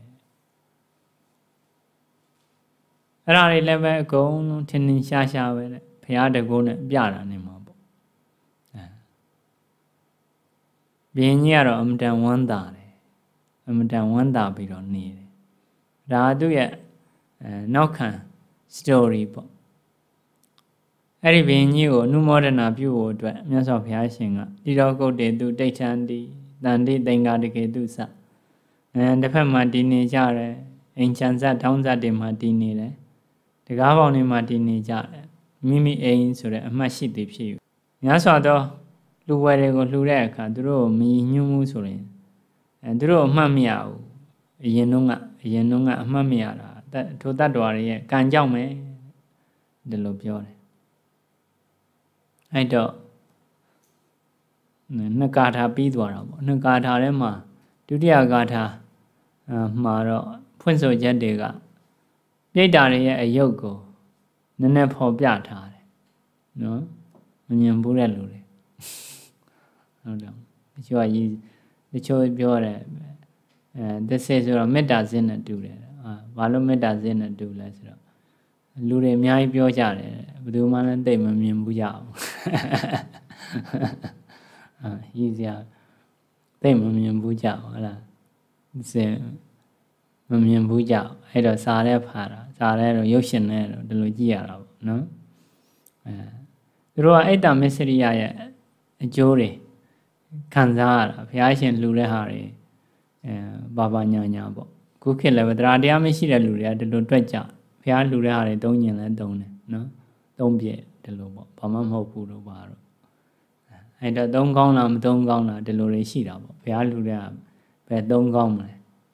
အဲ့ဒါတွေလည်းပဲအကုန်လုံးထင်ထင်ရှားရှားပဲတဲ့ဘုရားတကုန်းနဲ့ပြတာနေမှာပေါ့ဘုရင်ကြီးကတော့အမတန်ဝမ်းသာတယ်အမတန်ဝမ်းသာပြီးတော့နေတယ်ဒါသူ့ရဲ့နောက်ခံ story ပေါ့အဲ့ဒီဘင်းကြီးကိုအနုမောဒနာပြုဖို့အတွက်မြတ်စွာဘုရားရှင်ကတိတော်ကုတ်တေသူတိဋ္ဌံတိတန်တိသင်္ကာတကေတုစတစ်ဖက်မှာတည်နေကြတယ်အိမ်ချမ်းဇတ်တောင်းဇတ်တွေမှာတည်နေတယ်တကားပေါင်းတွေမှာတည်နေကြတယ်မိမိအိမ်ဆိုတဲ့အမှတ်ရှိသည်ဖြစ်ယူများစွာသောလူဝယ်တွေကိုလှူတဲ့အခါသူတို့မီညွှန်းမှုဆိုရင်သူတို့အမှတ်မရဘူးအရင်တုန်းကအမှတ်မရတာထိုတတ္တဝါတွေရဲ့ကံကြောင့်ပဲဒီလိုပြောတယ်အဲ့တော့နှစ်ကာထာပြီးသွားတာပေါ့နှစ်ကာထာထဲမှာဒုတိယကာထာမှာတော့ဖွင့်ဆိုချက်တွေကပြိတ္တာတွေရဲ့အယုတ်ကိုနည်းနည်းဖော်ပြထားတယ်နော်မမြင်ဘူးတဲ့လူတွေဟုတ်တယ်တချို့ပြောတယ်this is ဆိုတော့မေတ္တာဇင်းနဲ့တူတယ်ဘာလို့မေတ္တာဇင်းနဲ့တူလဲဆိုတော့လူတွေအများကြီးပြောကြတယ်ဘယ်သူမှလည်းသိမမြင်ဘူးကြအောင်ရည်စရာသိမမြင်ဘူးကြအောင်ဟုတ်လားမမြင်ဘူးကြအောင်အဲ့တော့စာရဲဖာတာစာရဲတော့ရုပ်ရှင်နဲ့တော့ဒီလိုကြည့်ရတာပေါ့နော်သူတို့ကအိတ္တမစ္စရိယရဲ့အကျိုးတွေခံစားရတာဘုရားရှင်လှူတဲ့ဟာတွေဘာညာပေါ့ခုခေတ်လည်းတရားတရားမရှိတဲ့လူတွေကဒီလိုတွက်ကြဘုရားလှူတဲ့ဟာတွေသုံးညင်လဲသုံးတယ်နော်သုံးပြည့်ဒီလိုပေါ့ဘာမှမဟုတ်ဘူးလို့ပါတော့အဲ့တော့သုံးကောင်းလားမသုံးကောင်းလားဒီလိုတွေရှိတာပေါ့ဘုရားလှူတဲ့ဟာဘယ်သုံးကောင်းမလဲ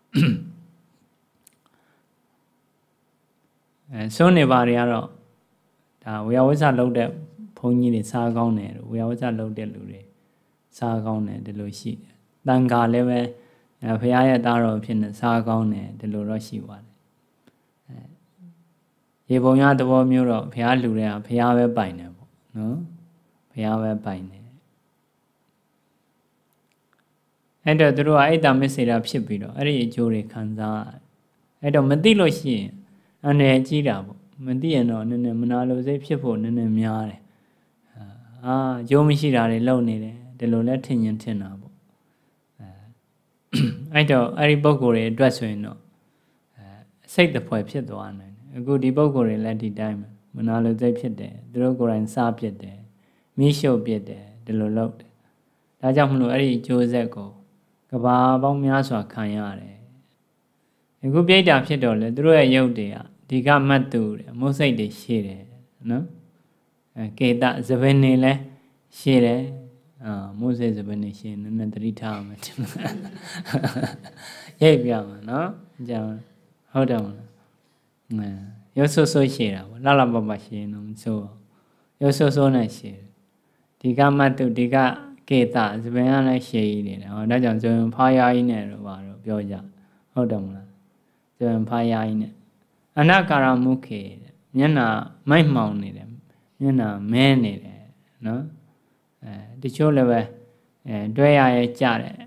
ဆုံးနေပါတွေကတော့ဒါဝေယဝိဇ္ဇလုပ်တဲ့ဘုန်းကြီးတွေစားကောင်းတယ်ဝေယဝိဇ္ဇလုပ်တဲ့လူတွေစားကောင်းတယ်ဒီလိုရှိတယ်တန်ခါလည်းပဲဘုရားရဲ့သားတော်ဖြစ်နေစားကောင်းတယ်ဒီလိုတော့ရှိပါတယ်ရေပုံရသဘောမျိုးတော့ဘုရားလှူတဲ့ဟာဘုရားပဲပိုင်တယ်ပေါ့နော်ဘုရားပဲပိုင်တယ်အဲ့တော့သူတို့ကအိတ္တမစ္စေတာဖြစ်ပြီးတော့အဲ့ဒီအကျိုးတွေခံစားအဲ့တော့မသိလို့ရှိရင်အနေကြီးတာပေါ့မသိရင်တော့နည်းနည်းမနာလိုစိတ်ဖြစ်ဖို့နည်းနည်းများတယ်ကျိုးမရှိတာတွေလုပ်နေတယ်ဒီလိုလဲထင်ရင်ထင်တာပေါ့အဲ့တော့အဲ့ဒီပုံကိုယ်တွေအတွက်ဆိုရင်တော့စိတ်တဖွဲဖြစ်သွားနိုင်တယ်အခုဒီပုံကိုယ်တွေလည်းဒီတိုင်းပဲမနာလိုစိတ်ဖြစ်တယ်သူတို့ကိုယ်တိုင်စားပြစ်တယ်မိရှုပ်ပြစ်တယ်ဒီလိုလုပ်တယ်ဒါကြောင့်မလို့အဲ့ဒီအကျိုးဆက်ကိုကဘာပေါင်းများစွာခံရတယ်အခုပြိတ္တာဖြစ်တော့လေသူတို့ရဲ့ရုပ်တွေကဒီကမတ်တူတယ်မုတ်စိတ်တွေရှိတယ်နော်ကေတသဘင်နေလဲရှိတယ်မုတ်စိတ်သဘင်နေရှိရင်နည်းနည်းသတိထားအောင်မယ်ရိပ်ပြမှာနော်ကြောင်ဟုတ်တယ်မလားရုပ်ဆိုးဆိုးရှိတာပေါ့လှပပရှိရင်တော့မဆိုးရုပ်ဆိုးဆိုးနဲ့ရှိတယ်ဒီကမတ်တူဒီကကေတသဘင်ကလည်းရှိနေတယ်ဟောဒါကြောင့်ဇွန်ဖားယာကြီးနဲ့တော့ဘာလို့ပြောကြဟုတ်တယ်မလားဇွန်ဖားယာကြီးနဲ့အနာကာရမုခေမျက်နှာမိုက်မှောင်နေတယ်မျက်နှာမဲနေတယ်နော်တချို့လည်းပဲတွဲရရဲ့ကြတယ်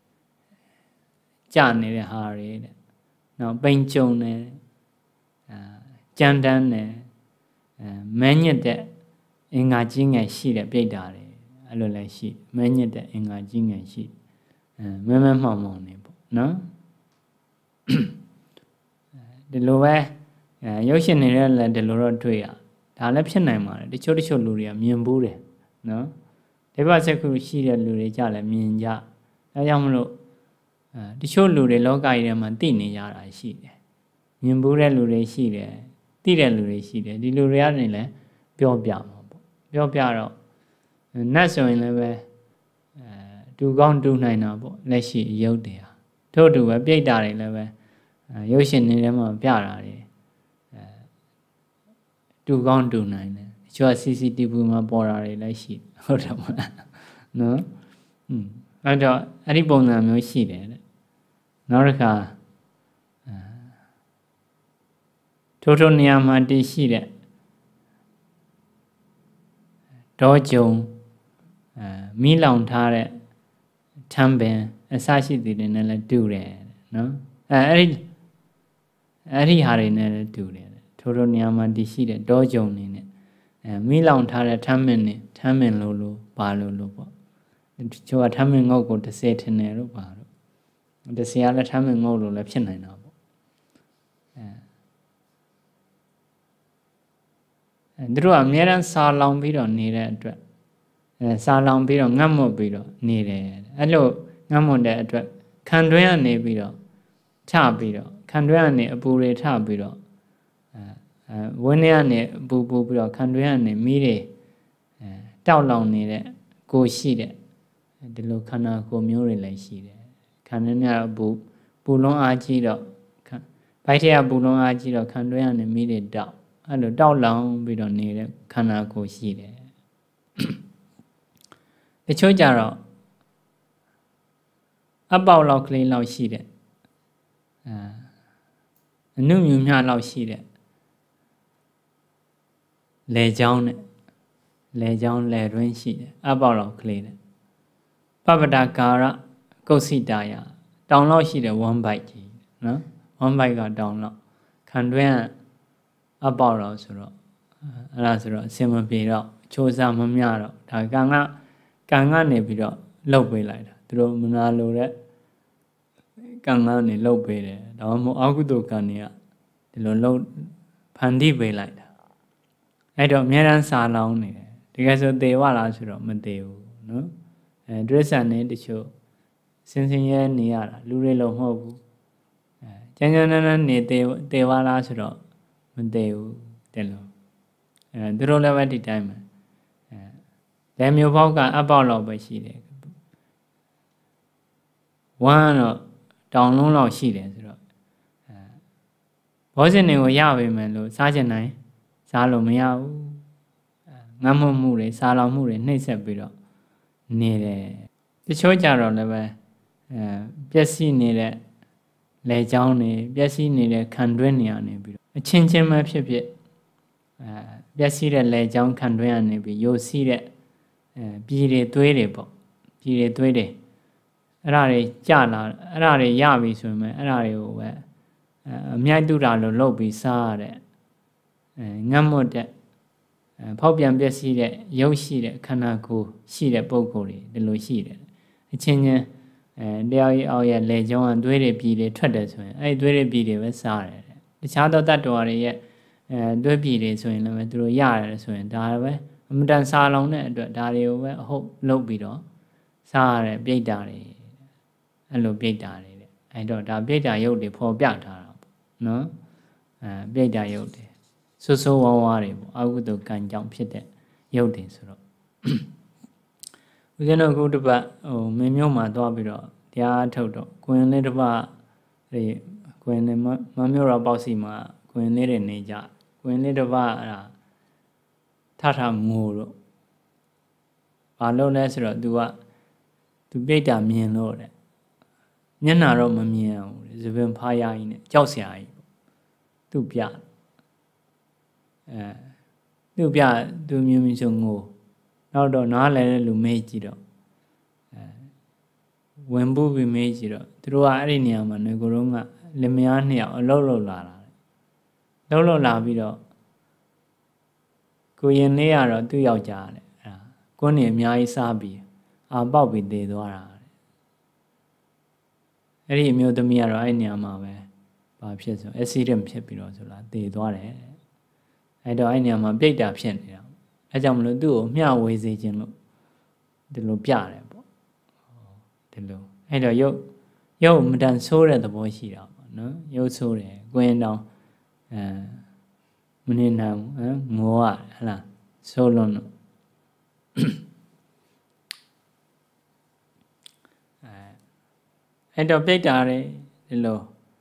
ကြနေတဲ့ဟာတွေတဲ့နောက်ပိန်ကြုံတယ်ကြမ်းတမ်းတယ်မဲညစ်တဲ့အင်္ဂါကြီးငယ်ရှိတဲ့ပြိတ္တာတွေအဲ့လိုလည်းရှိမဲညစ်တဲ့အင်္ဂါကြီးငယ်ရှိမဲမှောင်မှောင်နေပေါ့နော်ဒီလိုပဲရုပ်ရှင်နေတဲ့လည်းဒီလိုတော့တွေ့ရဒါလည်းဖြစ်နိုင်ပါတယ်တချို့လူတွေကမြင်ဘူးတယ်နော်ဒီဘက်ဆက်ခုရှိတဲ့လူတွေကြလည်းမြင်ကြအဲကြောင့်မလို့တချို့လူတွေလောကကြီးထဲမှာသိနေကြတာရှိတယ်မြင်ဘူးတဲ့လူတွေရှိတယ်သိတဲ့လူတွေရှိတယ်ဒီလူတွေကနေလည်းပြောပြမှာပေါ့ပြောပြတော့နတ်ဆိုရင်လည်းပဲတူကောင်းတူနိုင်တာပေါ့လက်ရှိရုပ်တွေဟာထို့တူပဲပြိတ္တာတွေလည်းပဲရုပ်ရှင်တွေထဲမှာပြတာတွေတူကောင်းတူနိုင်တယ်တချို့ CCTV မှာပေါ်တာတွေလည်းရှိဟုတ်တယ်မလားနော်အဲ့တော့အဲ့ဒီပုံစံမျိုးရှိတယ်တဲ့နောက်တစ်ခါထိုနေရာမှာတည်ရှိတဲ့ဒေါ်ကြုံမီးလောင်ထားတဲ့ထမ်းပင်အစရှိသည်တွေနဲ့လည်းတူတယ်နော်အဲ့ဒီဟာတွေနဲ့လည်းတူတယ်ထိုနေရာမှာတည်ရှိတဲ့ဒေါ်ကြုံနေနဲ့မီးလောင်ထားတဲ့ထမ်းပင်နဲ့ထမ်းပင်လို့ပါလို့ပေါ့တချို့ကထမ်းပင်ငုတ်ကို30ထင်တယ်လို့ပါတော့30ကလည်းထမ်းပင်ငုတ်လို့လည်းဖြစ်နိုင်တာပေါ့သူတို့ကအများအားစာလောင်ပြီးတော့နေတဲ့အတွက်စာလောင်ပြီးတော့ငတ်မွတ်ပြီးတော့နေတယ်အဲ့လိုငတ်မွတ်တဲ့အတွက်ခံတွင်းကနေပြီးတော့ထပြီးတော့ခံတွင်းကနေအပူတွေထပြီးတော့ဝင်းထဲကနေအပူပူပြီးတော့ခံတွင်းကနေမီးတွေတောက်လောင်နေတဲ့ကိုရှိတဲ့ဒီလိုခန္ဓာကိုယ်မျိုးတွေလည်းရှိတယ်ခန္ဓာနဲ့ပူလုံးအားကြီးတော့ဘိုက်ထဲကပူလုံးအားကြီးတော့ခံတွင်းကနေမီးတွေတောက်အဲ့လိုတောက်လောင်ပြီးတော့နေတဲ့ခန္ဓာကိုယ်ရှိတယ်တချို့ကြတော့အပေါက်လောက်ကလေးလောက်ရှိတဲ့အနုမြူမြလောက်ရှိတဲ့လေချောင်းနဲ့လေချောင်းလေတွင်းရှိတယ်အပေါက်လောက်ကလေးနဲ့ပပတာကာရကုဋ္စိတာယတောင်လောက်ရှိတဲ့1 byte ကြီးနော်1 byte ကတောင်လောက်ခံတွင်းအပေါက်လောက်ဆိုတော့အဲ့ဒါဆိုတော့အစင်မပြေတော့ချိုးစားမမျှတော့ဒါကံကနေပြီးတော့လှုပ်ပေးလိုက်တာသူတို့မနာလိုတဲ့ကံကနေလှုပ်ပေးတယ်ဒါမှမဟုတ်အကုသိုလ်ကံတွေကဒီလိုလှုပ်ဖန်တီးပေးလိုက်တာအဲ့တော့အများရန်စာလောင်းနေတယ်တကယ်ဆိုသေဝလားဆိုတော့မသေးဘူးနော်ဒရစ္ဆန်နေတချို့စင်စင်ရဲနေရတာလူတွေလုံးမဟုတ်ဘူးကျန်းကျန်းနန်းနေသေဝလားဆိုတော့မသေးဘူးတဲ့လို့သူတို့လည်းပဲဒီတိုင်းပဲလက်မျိုးပေါက်ကအပေါက်လောက်ပဲရှိတယ်ဝမ်းတော့တောင်လုံးလောက်ရှိတယ်ဆိုတော့ဘောဇင်တွေကိုရပါမယ်လို့စားချင်နိုင်စားလို့မရဘူးငတ်မှုတွေစားလောင်မှုတွေနှိမ့်ဆက်ပြီးတော့နေတယ်တချို့ကြတော့လည်းပဲပျက်စီးနေတဲ့လေချောင်းတွေပျက်စီးနေတဲ့ခံတွင်းနေရနေပြီးတော့အချင်းချင်းပဲဖြစ်ဖြစ်ပျက်စီးတဲ့လေချောင်းခံတွင်းရနေပြီးရိုစီးတဲ့ပြည်တွေသွေးတွေပေါ့ပြည်တွေသွေးတွေအဲ့ဒါတွေကြလာအဲ့ဒါတွေရပြီဆိုရင်အဲ့ဒါတွေကိုပဲအမြိုက်တူတာလို့လုပ်ပြီးစားရတဲ့ငတ်မွတ်တဲ့ဖောက်ပြန်ပျက်စီးတဲ့ရုပ်ရှိတဲ့ခန္ဓာကိုယ်ရှိတဲ့ပုံကိုယ်တွေဒီလိုရှိတယ်အချင်းချင်းတရားကြီးအောက်ရဲ့လေကြောင်းကသွေးတွေပြည်တွေထွက်တယ်ဆိုရင်အဲ့ဒီသွေးတွေပြည်တွေပဲစားရတယ်တခြားသောတတ္တဝါတွေရဲ့သွေးပြည်တွေဆိုရင်လည်းသူတို့ရတယ်ဆိုရင်ဒါပဲအမတန်စားလောင်တဲ့အတွက်ဒါတွေကိုပဲအဟုတ်လုပ်ပြီးတော့စားရတဲ့ပြိတ္တာတွေအဲ့လိုပြိတ္တာတွေတဲ့အဲ့တော့ဒါပြိတ္တာရုပ်တွေဖော်ပြထားတာပေါ့နော်ပြိတ္တာရုပ်တွေဆိုးဆိုးဝါးဝါးတွေပေါ့အကုသိုလ်ကံကြောင့်ဖြစ်တဲ့ရုပ်တွေဆိုတော့ဦးဇင်းတို့ခုတစ်ပတ်မင်းမျိုးမှာသွားပြီးတော့တရားထုတ်တော့ကွင်လေးတစ်ပတ်ကွင်လေးမမျိုးတော်ပေါ့စီမှာကွင်လေးတွေနေကြကွင်လေးတစ်ပတ်အဲ့ဒါထငိုတော့ဘာလို့လဲဆိုတော့ तू ပြိတ္တာမြင်လို့တဲ့မျက်နှာတော့မမြင်အောင်သပင်ဖားရည်နဲ့ကြောက်စရာကြီးပေါ့သူပြသူပြသူမြင်မြင်ဆိုငိုနောက်တော့နားလဲတဲ့လူမေးကြည့်တော့ဝင်ပူးပြီးမေးကြည့်တော့သူတို့ကအဲ့ဒီနေရာမှာနေကိုယ်တော့ကလင်မယားနှစ်ယောက်အလုံးလုံးလာတာလုံးလာပြီးတော့ကိုရင်လေးကတော့သူ့ယောက်ျားတဲ့အဲ့ဒါကိုယ်နေအများကြီးစားပြီးပေါက်ပြီးသေသွားတာအဲ့ဒီအမျိုးသမီးကတော့အဲ့နေရာမှာပဲဘာဖြစ်ဆို accident ဖြစ်ပြီးတော့ဆိုလားသေသွားတယ်အဲ့တော့အဲ့နေရာမှာပြိတ္တာဖြစ်နေတာအဲ့ကြောင့်မလို့သူ့ကိုမျှဝေစေခြင်းလို့ဒီလိုပြတယ်ပေါ့ဒီလိုအဲ့တော့ရုပ်မတန်ဆိုးတဲ့သဘောရှိတာပေါ့နော်ရုပ်ဆိုးတယ်ကိုရင်တောင်မနေနိုင်ဘူးငိုရဟလားဆိုးလွန်းလို့အဲ့တော့ပြိတ္တာတွေဒီလို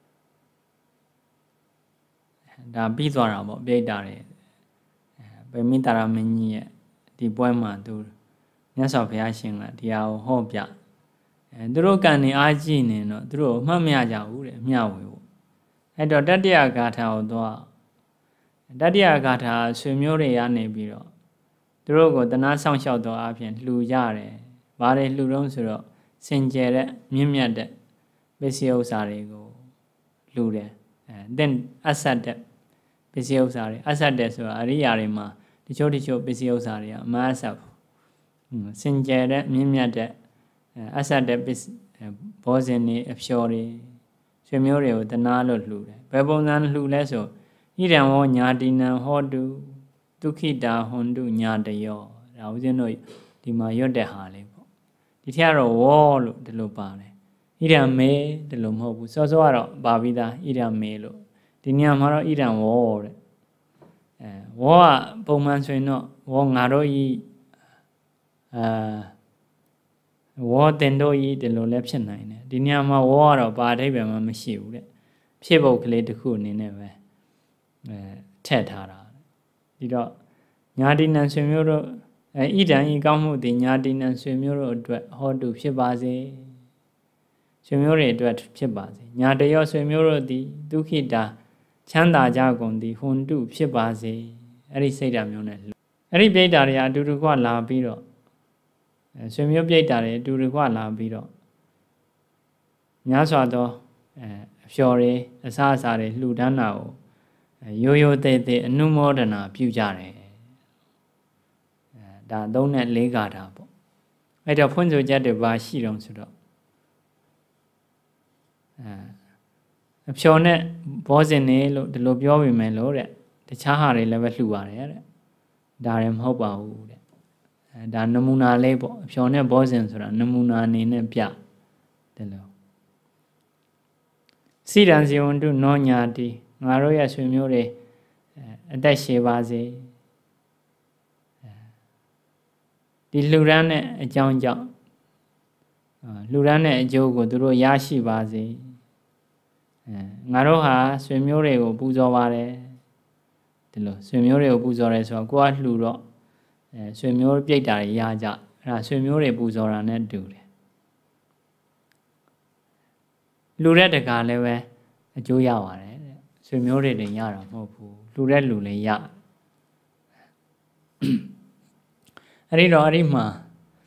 ဒါပြီးသွားတာပေါ့ပြိတ္တာတွေဗေမိတာရမင်းကြီးရဲ့ဒီပွဲမှာသူမြတ်စွာဘုရားရှင်ကဒီဟာကိုဟောပြသူတို့ကံနေအားကြည့်နေတော့သူတို့မှတ်မရကြဘူးတဲ့မျှဝေဖို့အဲ့တော့တတ္တယဂါထာကိုသွားတတ္တယဂါထာဆွေမျိုးတွေရနေပြီးတော့သူတို့ကိုတနာဆောင်လျှောက်တော့အပြင်လှူကြတယ်ဘာတွေလှူတော့ဆိုတော့စင်ကြယ်တဲ့မြင့်မြတ်တဲ့ပစ္စည်းဥစ္စာတွေကိုလှူတယ်then အဆက်တဲ့ပစ္စည်းဥစ္စာတွေအဆက်တဲ့ဆိုတာအရိယာတွေမှာတချို့ပစ္စည်းဥစ္စာတွေကအမအဆက်စင်ကြယ်တဲ့မြင့်မြတ်တဲ့အဆက်တဲ့ဘောဇင်တွေအဖျော်တွေဆွေမျိုးတွေကိုတနာလို့လှူတယ်ဘယ်ပုံစံလှူလဲဆိုဣဒံဝောညာတိနံဟောတုသူ Dukkita Hondu Nyadayo, Rausino Dima Yodeha Lepo. The Tiaro Wall, the Lopane. Ida me, the Lomobu, Sosoaro, Babida, Ida Melo. The Niamaro Ida Wall. War Bomanswino, Wongaroi, War Tendoi, the Loleption Nine. The Niama War of Badabama Mashiu. People clad the coon in ever. Tetara. Did Yadin and Sumuro, Ida in Gamu, the Yadin and Sumuro, hot to Shibazi. Sumure dwet Shibazi. Yadayo Sumuro, the Dukida, Chanda Jagon, the Hondu Shibazi, Eri Sedamunet. Eri Bedaria do require la biro. Sumio Bedare do require la biro. Nyasado, Fiore, Asasare, Ludanao. Yo de no more than a pujare. That don't let legata. At a point of jet by she don't suit up. A pionet was in a the lobiovi melore, the Chahari level luare. Darem hoba wood. Dan Namuna labor, pionet bosins or Namuna in a pia. The low. See dance you want to no nyati. Maroya Sumure Dashi Bazi the Lurane a John John Lurane a Jogo Duro Yashi Bazi Maroha Sumure o Buzovare Sumure o Buzores or Guat Luro Sumure Pieta Yaja Sumure Buzoranet Dure Lurette Galeve a Joyaware. Sumure de Yara Mopu, Lurelule Ya Arido Arima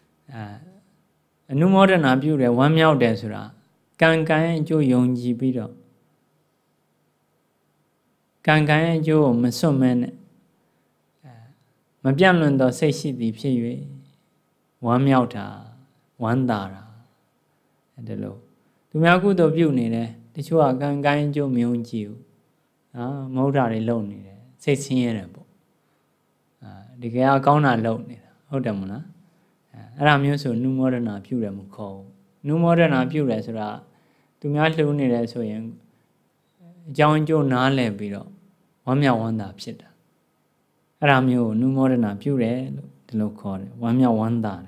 a new modern abure, 1 meow desura, Gangan Jo Yongji Bido Gangan Jo Masomen Mabianundo say she the Pie 1 meowta, 1 dara and the low. To Miagudo Bune, the Chua Gangan Jo Mionji. Modari lonely, 16 years. The Gaya Gona lonely, Hodamuna. Aramuso, no more than a pure call. No more than a pure resura. To me, I lonely so young. John Joe Nale Bido. 1 meow 1 up shit. Aramu, no more than a pure, the low call. 1 meow 1 dare.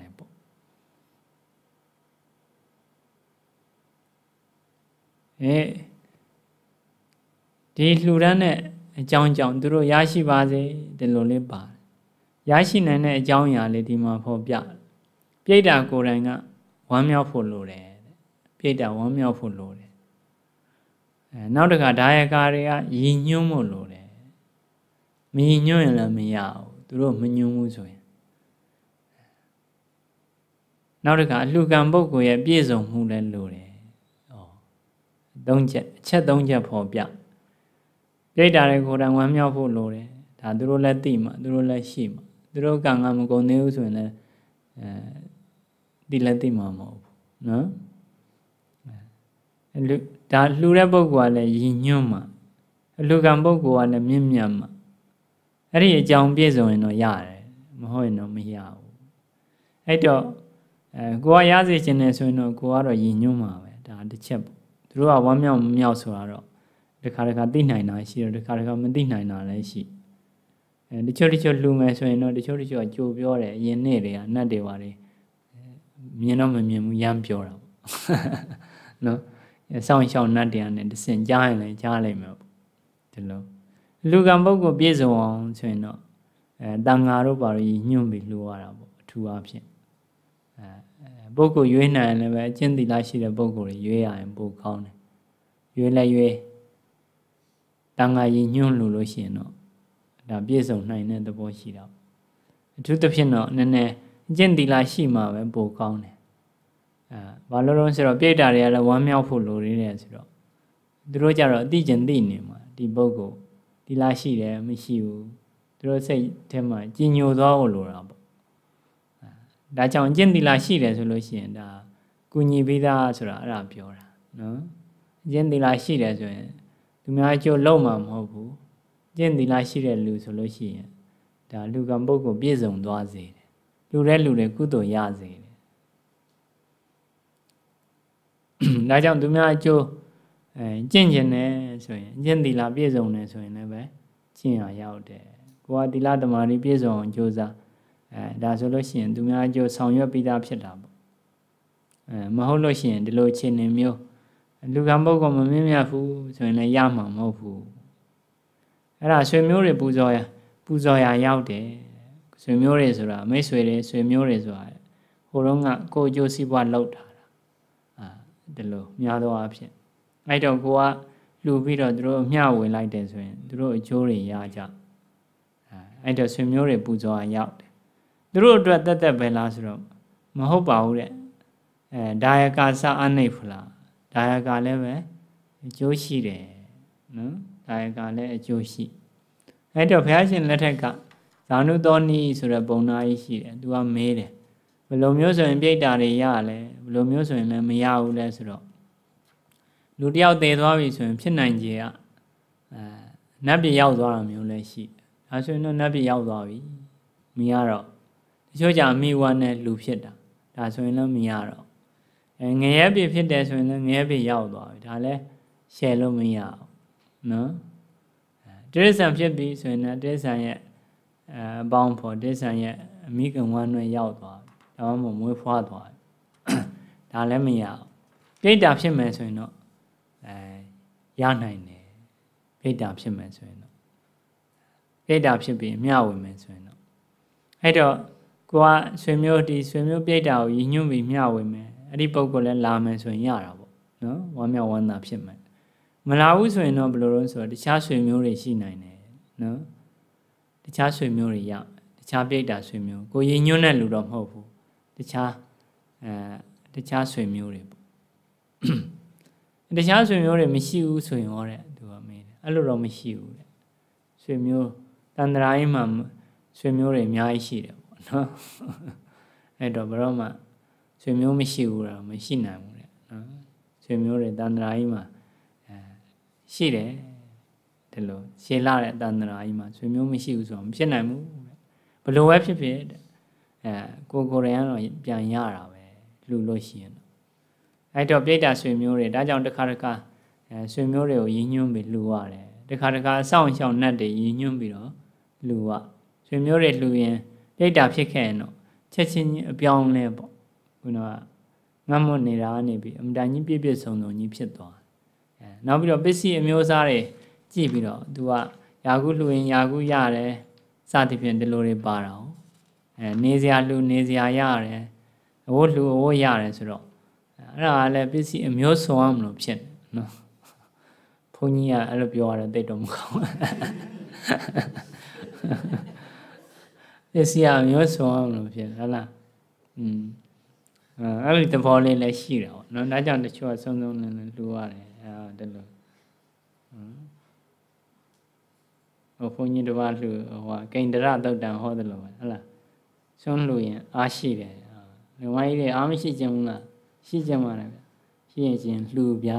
The Lurane, a John John, Duro Yashi Baze, the Loliba. Yashi Nene, a John Yalidima for Bia. Pieda Goranga, 1 meow for Lore. Pieda 1 meow for Lore. Now the Diagaria, ye knew more Lore. Me knew in a meow, Duro Menuzo. Now the Lugambo, a Biezon who then Lore. Don't chet don't jump for Bia. Data go down 1 meow for Lore, Tadrola Dima, Drola Shima, Drogangam go news when the Latima mob. No? That Luraboguale Yinuma, Lugambogo and a Mimiam. Ari a John Bezo in a yard, Mohoino Miao. I do Guayazi in a suino guaro Yinuma, the chip. Through a 1 meow sorrow. The Karaka Dina, she or the Karaka Medina, she. And the church of Lume, so I know the church of Jobiore, Yenere, Nadewari, Mianom Yam Pura. No, a sound shall Nadian and the Saint Giant and Charlie Milk. The low. Lugambogo Bezo on, so I know. Dangaro Bari, Numbi Luarabo, 2 options. Boko Yuena and Gently Lashi the Bogo, Yua and Bokon. Yula Yue Tanga Yun Lulusino. The Bezo 9 and the Boshida. To the piano, Nene, Gently Lashima and Bokon. Valoron Sera Beta, 1 meow for Lori. The Rojaro Digendinima, the Bogo, the Lashi, Mishu, the Rose Tema, Gino Dolorabo. That John Gently Lashi resolution, the Guni Vida Sura Rapiora. No? Gently Lashi resolution. To me, I your low mum, hopu. Gently Lashi resolution. ဒါလူကံပုဂ္ဂိုလ်ပြည့်စုံသွားစေတယ်လူတွေကုသိုလ်ရစေတယ်ဒါကြောင့်သူများအကျိုးကျင့်ကျင်တယ်ဆိုရင်ကျင့်သီလပြည့်စုံတယ်ဆိုရင်လည်းပဲကျင့်ရရောက်တယ်ကိုယ်ကသီလသမာဓိပြည့်စုံအောင်ကြိုးစားဒါဆိုလို့ရှိရင်သူများအကျိုးဆောင်ရွက်ပြီးသားဖြစ်တာပေါ့မဟုတ်လို့ရှိရင်ဒီလိုအခြေအနေမျိုးလူကံပုဂ္ဂိုလ်မမြင်မြတ်ဘူးဆိုရင်လည်းရမှာမဟုတ်ဘူးအဲ့ဒါဆွေမျိုးတွေပူဇော်ရရောက်တယ်ဆွေမျိုးတွေဆိုတာမိတ်ဆွေတွေဆွေမျိုးတွေဆိုတာဟိုတုန်းကကိုယ်အကျိုးစီးပွားလုပ်တာဒီလိုများသောအားဖြင့်အဲ့တော့ကိုကလှူပြီးတော့သူတို့မျှဝေလိုက်တယ်ဆိုရင်သူတို့အကျိုးတွေရကြအဲ့တော့ဆွေမျိုးတွေပူဇော်ရရောက်တယ်သူတို့အတွက်တက်ပဲလားဆိုတော့မဟုတ်ပါဘူးတဲ့ဒါယကာစအနိတ်ဖလားဒါယကာလည်းပဲအကျိုးရှိတယ်နော်ဒါယကာလည်းအကျိုးရှိအဲ့တော့ဘုရားရှင်လက်ထက်ကဇာနုသောနီဆိုတဲ့ပုံနာကြီးရှိတယ်သူကမေးတယ်ဘယ်လိုမျိုးဆိုရင်ပြိတ္တာတွေရလဲဘယ်လိုမျိုးဆိုရင်လည်းမရဘူးလဲဆိုတော့လူတယောက်တည်သွားပြီဆိုရင်ဖြစ်နိုင်ခြေကနတ်ပြည်ရောက်သွားတာမျိုးလည်းရှိဒါဆိုရင်တော့နတ်ပြည်ရောက်သွားပြီမရတော့တချို့ကြအမိဝါနဲ့လူဖြစ်တာဒါဆိုရင်လည်းမရတော့ငရဲပြည်ဖြစ်တယ်ဆိုရင်လည်းငရဲပြည်ရောက်သွားပြီဒါလည်းရှယ်လို့မရအောင်နော်တိရစ္ဆာန်ဖြစ်ပြီဆိုရင်လည်းတိရစ္ဆာန်ရဲ့အပေါင်းဖော်တိရစ္ဆာန်ရဲ့အမိကံဝမ်းနဲ့ရောက်သွားပြီဒါမှမဟုတ်မွေးဖွားသွားပြီဒါလည်းမရအောင်ပြိတ္တာဖြစ်မယ်ဆိုရင်တော့ရနိုင်တယ်ပြိတ္တာဖြစ်မယ်ဆိုရင်တော့ပြိတ္တာဖြစ်ပြီးမျှဝေမယ်ဆိုရင်တော့အဲ့တော့ကိုကဆွေမျိုးပြိတ္တာကိုရည်ညွှန်းပြီးမျှဝေမယ်အဲ့ဒီပုံကလည်းလာမယ်ဆိုရင်ရတာပေါ့နော်ဝမ်းမြောက်ဝမ်းသာဖြစ်မယ်မလာဘူးဆိုရင်တော့ဘယ်လိုလဲဆိုတော့တခြားဆွေမျိုးတွေရှိနိုင်တယ်နော်တခြားဆွေမျိုးတွေရတခြားပြိတ္တာဆွေမျိုးကိုရည်ညွှန်းတဲ့လူတော့မဟုတ်ဘူးတခြားဆွေမျိုးတွေပေါ့တခြားဆွေမျိုးတွေမရှိဘူးဆိုရင်ဟောတဲ့သူကမေးတယ်အဲ့လိုတော့မရှိဘူးတဲ့ဆွေမျိုးတန်တရာကြီးမှာဆွေမျိုးတွေအများကြီးရှိတယ်ပေါ့နော်အဲ့တော့ဘယ်တော့မှဆွေမျိုးမရှိဘူးတော့မရှိနိုင်ဘူးတဲ့နော်ဆွေမျိုးတွေတန်တရာကြီးမှာရှိတယ်ဒီလိုရှည်လာတဲ့တန်တရာကြီးမှာဆွေမျိုးမရှိဘူးဆိုတော့မဖြစ်နိုင်ဘူးဘယ်လိုပဲဖြစ်ဖြစ်တဲ့ကိုယ်ရန်တော့ပြန်ရတာပဲလူလို့ရှိရင်အဲ့တော့ပြိတ္တာဆွေမျိုးတွေဒါကြောင့်တစ်ခါဆွေမျိုးတွေကိုရည်ညွှန်းပြီးလှူရတယ်တစ်ခါအဆောင်ရှောင်နှက်တွေရည်ညွှန်းပြီးတော့လှူရဆွေမျိုးတွေလှူရင်ပြိတ္တာဖြစ်ခဲ့ရင်တော့ချက်ချင်းကြီးအပြောင်းလဲပေါ့ခုနကငတ်မွတ်နေတာကနေပြီးအမတန်ကြီးပြည့်စုံကြီးဖြစ်သွားနောက်ပြီးတော့ပစ္စည်းအမျိုးအစားတွေကြည့်ပြီးတော့သူကယာကုလှူရင်ယာကုရတယ်စသဖြင့်ဒီလိုတွေပါတာဟုတ်နေစရာလှူနေစရာရတယ်အဝတ်လှူအဝတ်ရတယ်ဆိုတော့အဲ့ဒါလည်းပစ္စည်းအမျိုးစုံအောင်မလို့ဖြစ်နော်ဘုန်းကြီးကအဲ့လိုပြောရတော့တိတ်တော့မကောင်းပစ္စည်းအမျိုးစုံအောင်မလို့ဖြစ်ဟုတ်လားအဲ့ဒီသဘောလေးလည်းရှိတာပေါ့နော်ဒါကြောင့်တချို့ကဆုံးဆုံးလင်းလှူရတယ်ဒီလိုဘုန်းကြီးတစ်ပါးလှူကိန္ဒရသုတ်တံဟောတယ်လို့ပဲဟုတ်လားဆုံးလှူရင်အားရှိတယ်လူမကြီးတွေအားမရှိကြဘူးလားရှိကြမှာလေရှိရင်ချင်းလှူပြ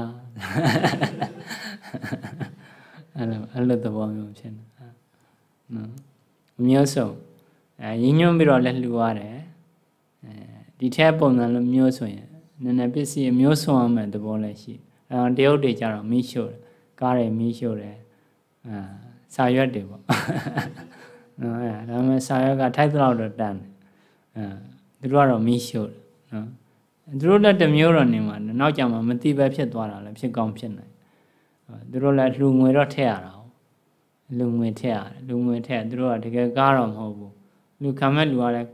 အဲ့လိုသဘောမျိုးဖြစ်နေနော်မျိုးစုံရင်းညွှန်းပြီးတော့လည်းလှူရတယ်ဒီထက်ပုံစံလိုမျိုးဆိုရင်နည်းနည်းပစ္စည်းအမျိုးစုံအောင်မဲ့သဘောလည်းရှိတရုတ်တွေကြတော့မီးရှို့တယ်ကားတွေမီးရှို့တယ်စာရွက်တွေပေါ့နော်ဒါပေမဲ့စာရွက်ကထိုက်သလောက်တော့တန်တယ်သူတို့ကတော့မီးရှို့တယ်နော်သူတို့လည်းတစ်မျိုးတော့နေမှာနောက်ကြမှာမတိပဲဖြစ်သွားတာလည်းဖြစ်ကောင်းဖြစ်နိုင်သူတို့လည်းလူငွေတော့ထည့်ရတာဟုတ်လူငွေထည့်ရတယ်လူငွေထည့်သူတို့ကတကယ်ကားတော့မဟုတ်ဘူးလူခံမဲ့လူကလည်း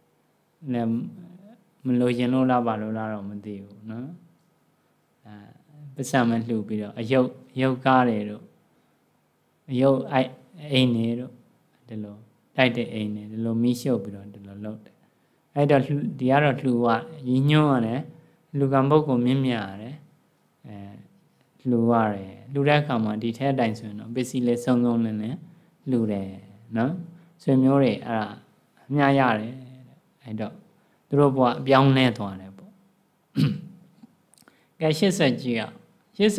မလို့ရင်လို့လားပါလို့လားတော့မသိဘူးနော်ပစ္စံမဲ့လှူပြီးတော့အယုတ်ကားတွေတို့အယုတ်အိမ်တွေတို့ဒီလိုတိုက်တဲ့အိမ်တွေဒီလိုမီးရှို့ပြီးတော့ဒီလိုလုပ်တယ်အဲ့တော့ဒီကတော့လှူကရည်ညွှန်းရတယ်လူကံပုဂ္ဂိုလ်မြင့်မြတ်ရတယ်လှူရတယ်လှူတဲ့အခါမှာဒီထဲအတိုင်းဆိုရင်တော့ပစ္စည်းလေးစုံစုံလင်းလင်းလှူတယ်နော်ဆွေမျိုးတွေအဲ့ဒါအများရတယ်အဲ့တော့သူတို့ဘဝအပြောင်းလဲသွားတယ်ပေါ့ကဲ80ကြီးရ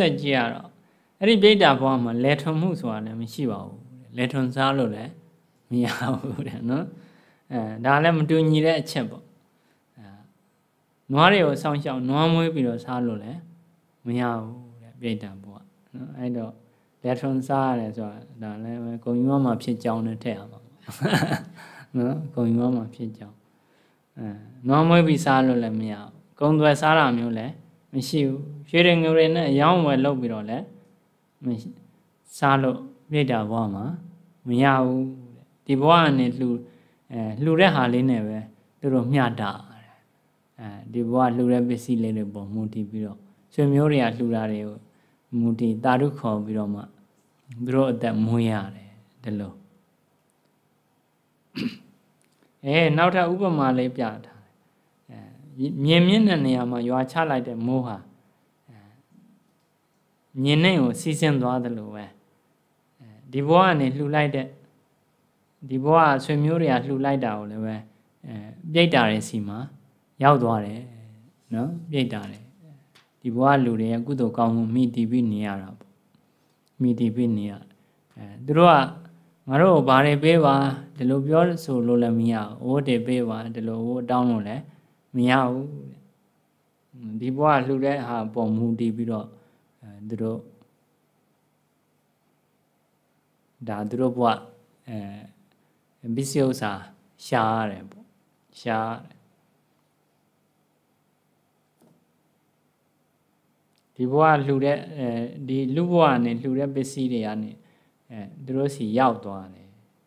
တော့အဲ့ဒီပြိတ္တာဘဝမှာလဲထွန်မှုဆိုတာလည်းမရှိပါဘူးလဲထွန်စားလို့လည်းမမရဘူးတဲ့နော်ဒါလည်းမတူညီတဲ့အချက်ပေါ့နွားတွေကိုစောင့်ရှောက်နွားမွေးပြီးတော့စားလို့လည်းမရဘူးတဲ့ပြိတ္တဘုရားနော်အဲ့တော့လက်ထွန်စားရတယ်ဆိုတာဒါလည်းဂုံယူမှာဖြစ်ကြောင်းနဲ့ထည့်ရမှာနော်ဂုံယူမှာဖြစ်ကြောင်းနွားမွေးပြီးစားလို့လည်းမရဘူးဂုံသွယ်စားတာမျိုးလည်းမရှိဘူးရွှေတွေငွေတွေနဲ့ရောင်းဝယ်လုပ်ပြီးတော့လည်းစားလို့ပြိတ္တဘုရားမှာမရဘူးဒီဘဝကနေလှူတဲ့ဟာလေးနဲ့ပဲသူတို့မျှတာဒီဘဝလှူတဲ့ပစ္စည်းလေးတွေပေါ်မူတည်ပြီးတော့ဆွေမျိုးတွေကလှူတာတွေကိုမူတည်တာရုခေါ်ပြီးတော့မှသူတို့အသက်မွေးရတယ်ဒီလိုနောက်ထပ်ဥပမာလေးပြထားတယ်မြင်မြင့်တဲ့နေရာမှာရွာချလိုက်တဲ့မိုးဟာမြင်နဲ့ကိုစီးဆင်းသွားတယ်လို့ပဲဒီဘဝကနေလှူလိုက်တဲ့ဒီဘဝဆွေမျိုးတွေကလှူလိုက်တာကိုလည်းပဲပြိတ္တာတွေစီမှာရောက်သွားတယ်နော်ပြိတ္တာတွေဒီဘဝလူတွေရဲ့ကုသိုလ်ကောင်းမှုမိတည်ပြီးနေရတာပေါ့မိတည်ပြီးနေရသူတို့ကငါတို့ဘာတွေပေးပါဒီလိုပြောဆိုလို့လည်းမရဘူးအိုးတွေပေးပါဒီလိုအိုးတောင်းလို့လည်းမရဘူးဒီဘဝလှူတဲ့ဟာပုံမူတည်ပြီးတော့သူတို့ဒါသူတို့ဘဝပစ္စည်းဥစ္စာရှားရတယ်ပေါ့ရှားဒီဘဝလှူတဲ့ဒီလူဘဝနဲ့လှူတဲ့ပစ္စည်းတွေကနေသူတို့စီရောက်သွားတယ်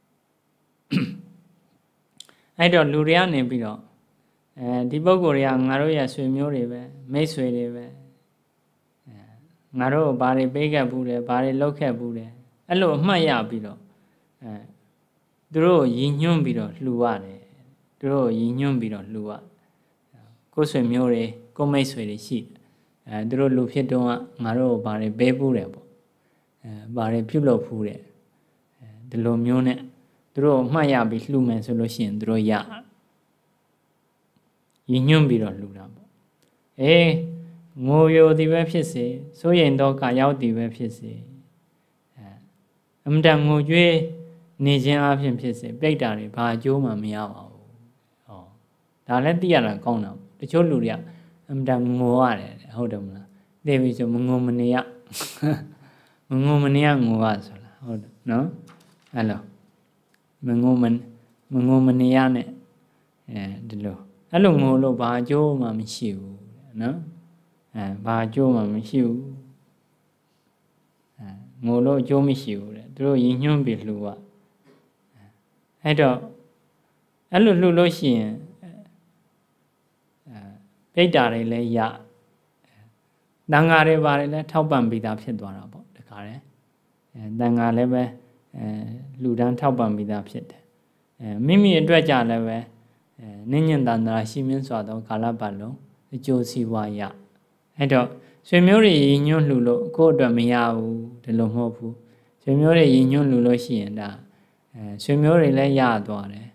အဲ့တော့လူတွေကနေပြီးတော့ဒီပုဂ္ဂိုလ်တွေကငါတို့ရဲ့ဆွေမျိုးတွေပဲမိတ်ဆွေတွေပဲငါတို့ဘာတွေပေးခဲ့ဘူးလဲဘာတွေလုပ်ခဲ့ဘူးလဲအဲ့လိုအမှတ်ရပြီးတော့သူတို့ရည်ညွှန်းပြီးတော့လှူရတယ်သူတို့ရည်ညွှန်းပြီးတော့လှူရကိုယ်ဆွေမျိုးတွေကိုမိတ်ဆွေတွေရှိသူတို့လူဖြစ်တော့ငါတို့ဘာတွေပေးဘူးတယ်ပေါ့ဘာတွေပြုလုပ်ဘူးတယ်ဒီလိုမျိုးနဲ့သူတို့အမှတ်ရပြီးလှူမယ်ဆိုလို့ရှိရင်သူတို့ရညညွန့်ပြီးတော့လှူတာပေါ့ငိုယိုသည်ပဲဖြစ်စေစိုးရိမ်တော့ကရောက်သည်ပဲဖြစ်စေအမှန်တန်ငိုကြွေးနေခြင်းအပြင်ဖြစ်စေပြိတ္တာတွေဘာအကျိုးမှမရပါဘူးဟောဒါလည်းသိရတာကောင်းတာတချို့လူတွေကအမှန်တန်ငိုရတယ်ဟုတ်တယ်မလားသိပြီဆိုမငိုမနေရမငိုမနေရငိုရဆိုလားဟုတ်တယ်နော်အဲ့လိုမငိုမနေရနဲ့ဒီလိုအဲ့လိုငိုလို့ဘာအကျိုးမှမရှိဘူးနော်ဘာအကျိုးမှမရှိဘူးငိုလို့အကျိုးမရှိဘူးတဲ့သူတို့ရည်ညွှန်းပြီးလှူอ่ะအဲ့တော့အဲ့လိုလှူလို့ရှိရင်ပြိတ္တာတွေလည်းရတန်ဃာတွေပါတယ်လည်းထောက်ပံ့ပြီးသားဖြစ်သွားတာပေါ့တခါတည်းတန်ဃာလည်းပဲလူတန်းထောက်ပံ့ပြီးသားဖြစ်တယ်မိမိအတွက်ကြလည်းပဲနိညင်တန္တရာရှိမင်းစွာသောကာလပတ်လုံးအကျိုးစီးပွားရအဲ့တော့ဆွေမျိုးတွေရည်ညွှန်းလှူလို့ကိုယ့်အတွက်မရဘူးဒီလိုမဟုတ်ဘူးဆွေမျိုးတွေရည်ညွှန်းလှူလို့ရှိရင်ဒါဆွေမျိုးတွေလည်းရသွားတယ်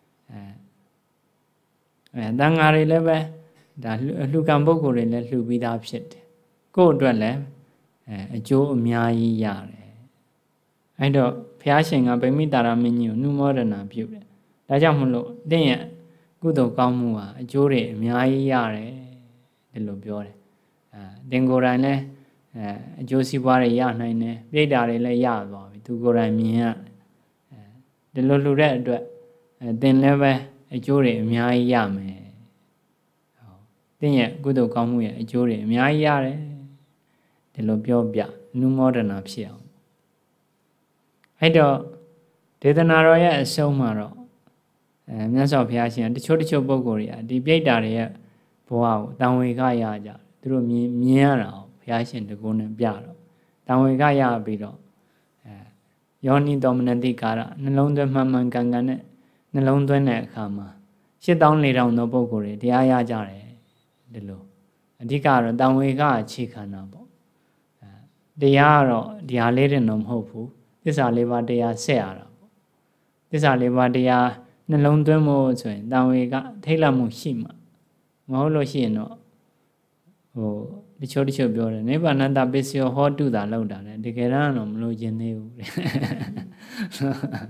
တန်ဃာတွေလည်းပဲဒါလှူကံပုဂ္ဂိုလ်တွေလည်းလှူပြီးသားဖြစ်တယ်ကိုယ့်အတွက်လည်းအကျိုးအများကြီးရတယ်အဲ့တော့ဘုရားရှင်ကဗိမိတာရမင်းကြီးကိုနှုမောဒနာပြုတယ်ဒါကြောင့်မလို့တင့်ရဲ့ကုသိုလ်ကောင်းမှုဟာအကျိုးတွေအများကြီးရတယ်ဒီလိုပြောတယ်တင်ကိုယ်တိုင်လည်းအကျိုးစီးပွားတွေရနိုင်တယ်ပြိတ္တာတွေလည်းရသွားပြီသူကိုယ်တိုင်မြင်ရဒီလိုလှူတဲ့အတွက်တင်လည်းပဲအကျိုးတွေအများကြီးရမယ်တင့်ရဲ့ကုသိုလ်ကောင်းမှုရဲ့အကျိုးတွေအများကြီးရတယ်ဒီလိုပြောပြနှုမောဒနာဖြစ်အောင်အဲ့တော့ဒေသနာတော်ရဲ့အဆုံးမှာတော့မြတ်စွာဘုရားရှင်တချို့ပုဂ္ဂိုလ်တွေကဒီပြိတ္တာတွေရဲ့ဘဝကိုတန်ဝေကရကြသူတို့မြင်ရတာဘုရားရှင်တကုန်းနဲ့ပြတော့တန်ဝေကရပြီးတော့ယောနိတော်မနတိကာရနှလုံးသွင်းမှန်မှန်ကန်ကန်နဲ့နှလုံးသွင်းတဲ့အခါမှာ84,000သောပုဂ္ဂိုလ်တွေတရားရကြတယ်ဒီလိုအဓိကတော့တန်ဝေကအခြေခံတာပေါ့တရားကတော့ဒီဟာလေးတင်တော့မဟုတ်ဘူးသစ္စာလေးပါးတရားဆက်ရတာပေါ့သစ္စာလေးပါးတရားနှလုံးသွင်းဖို့ဆိုရင်တန်ဝေကထိတ်လန့်မှုရှိမှမဟုတ်လို့ရှိရင်တော့တချို့ပြောတယ်နိဗ္ဗာန်တပစ္စယောဟောတုတာလောက်တာလေတကယ်တော့မလို့ခြင်းသေးဘူးတ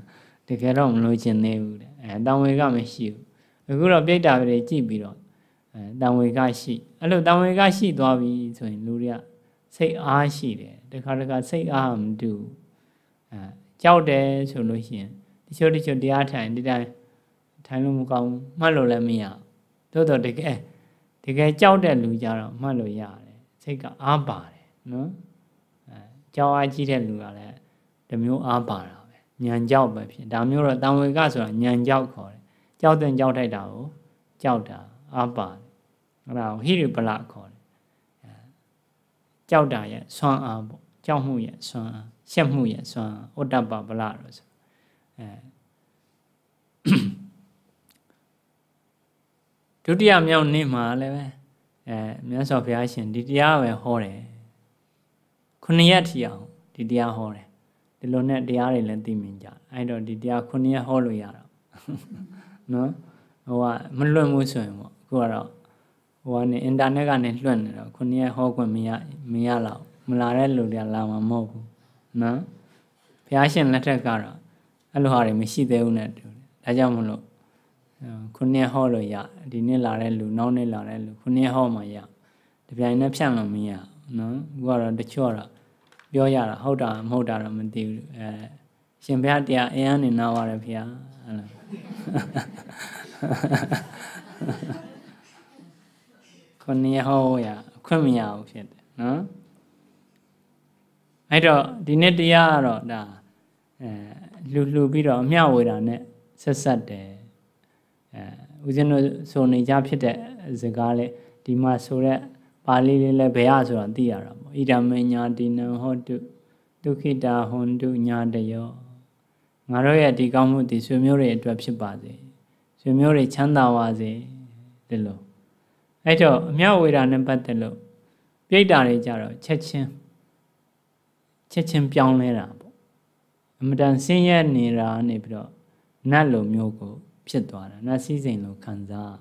တကယ်တော့မလို့ခြင်းသေးဘူးတဲ့တံဝေကမရှိဘူးအခုတော့ပြိတ္တာတွေကြည့်ပြီးတော့တံဝေကရှိအဲ့လိုတံဝေကရှိသွားပြီဆိုရင်လူတွေကစိတ်အားရှိတယ်တခါစိတ်အားမတူကြောက်တယ်ဆိုလို့ရှိရင်တချို့တရားထိုင်ဒီတိုင်းထိုင်လို့မကောင်းမှတ်လို့လည်းမရသို့တော့တကယ်ကြောက်တဲ့လူကြတော့မှတ်လို့ရတယ်စိတ်ကအားပါတယ်နော်ကြောက်အားကြီးတဲ့လူကလည်းတမျိုးအားပါတာပဲညံကြောက်ပဲဖြစ်ဒါမျိုးတော့တံဝေကဆိုတာညံကြောက်ခေါ်တယ်ကြောက်တဲ့ကြောက်ထိုက်တာကိုကြောက်တာအားပါတယ်အဲ့ဒါကိုဟိရိပလခေါ်တယ်ကြောက်တာရဲ့ဆွမ်းအားပေါ့ကြောက်မှုရဲ့ဆွမ်းအားရှက်မှုရဲ့ဆွမ်းအားဩတ္တပပလလို့ဆိုဒုတိယမြောက်နေ့မှာလည်းပဲမြတ်စွာဘုရားရှင်ဒီတရားပဲဟောတယ်9 ရက်ထိအောင်ဒီတရားဟောတယ်ဒီလိုနဲ့တရားတွေလည်းသိမြင်ကြအဲ့တော့ဒီတရား9 ရက်ဟောလို့ရတာနော်ဟိုကမလွတ်မှုဆိုရင်ပေါ့အခုကတော့ဟိုကနေအင်တာနက်ကနေလွှတ်နေတော့9 ရက်ဟောခွင့်မရတော့မလာတဲ့လူတွေကလာမှာမဟုတ်ဘူးနော်ဘုရားရှင်လက်ထက်ကတော့အဲ့လိုဟာတွေမရှိသေးဘူးနဲ့တူတယ်ဒါကြောင့်မလို့9 ရက်ဟောလို့ရဒီနေ့လာတဲ့လူနောက်နေ့လာတဲ့လူ9 ရက်ဟောမှရတပြိုင်နဲ့ဖြန့်လို့မရနော်အခုကတော့တချို့တော့ပြောရတာဟုတ်တာမဟုတ်တာတော့မသိဘူးရှင်ဘုရားတရားအရင်နေနာပါတယ်ဘုရားဟုတ်လား9 ရက်ဟောရခွင့်မရဘူးဖြစ်တယ်နော်အဲ့တော့ဒီနေ့တရားကတော့ဒါလှူပြီးတော့အမျှဝေတာနဲ့ဆက်တယ်ဦးဇင်းတို့ဆိုနေကြဖြစ်တဲ့စကားလေးဒီမှာဆိုတဲ့ပါဠိလေးလည်းဘယ်ရဆိုတော့သိရတာပေါ့ဣဒမေညာတိနံဟောတုဒုက္ခိတာဟွန်တုညာတယောငါတို့ရဲ့ဒီကောင်းမှုဒီဆွေမျိုးတွေအတွက်ဖြစ်ပါစေဆွေမျိုးတွေချမ်းသာပါစေဒီလိုအဲ့တော့အမျှဝေတာနဲ့ပတ်သက်လို့ပြိတ္တာတွေကြတော့ချက်ချင်းပြောင်းလဲတာပေါ့အမတန်ဆင်းရဲနေတာနေပြီးတော့နတ်လိုမျိုးကိုဖြစ်သွားတာနတ်စည်းစိမ်လိုခံစား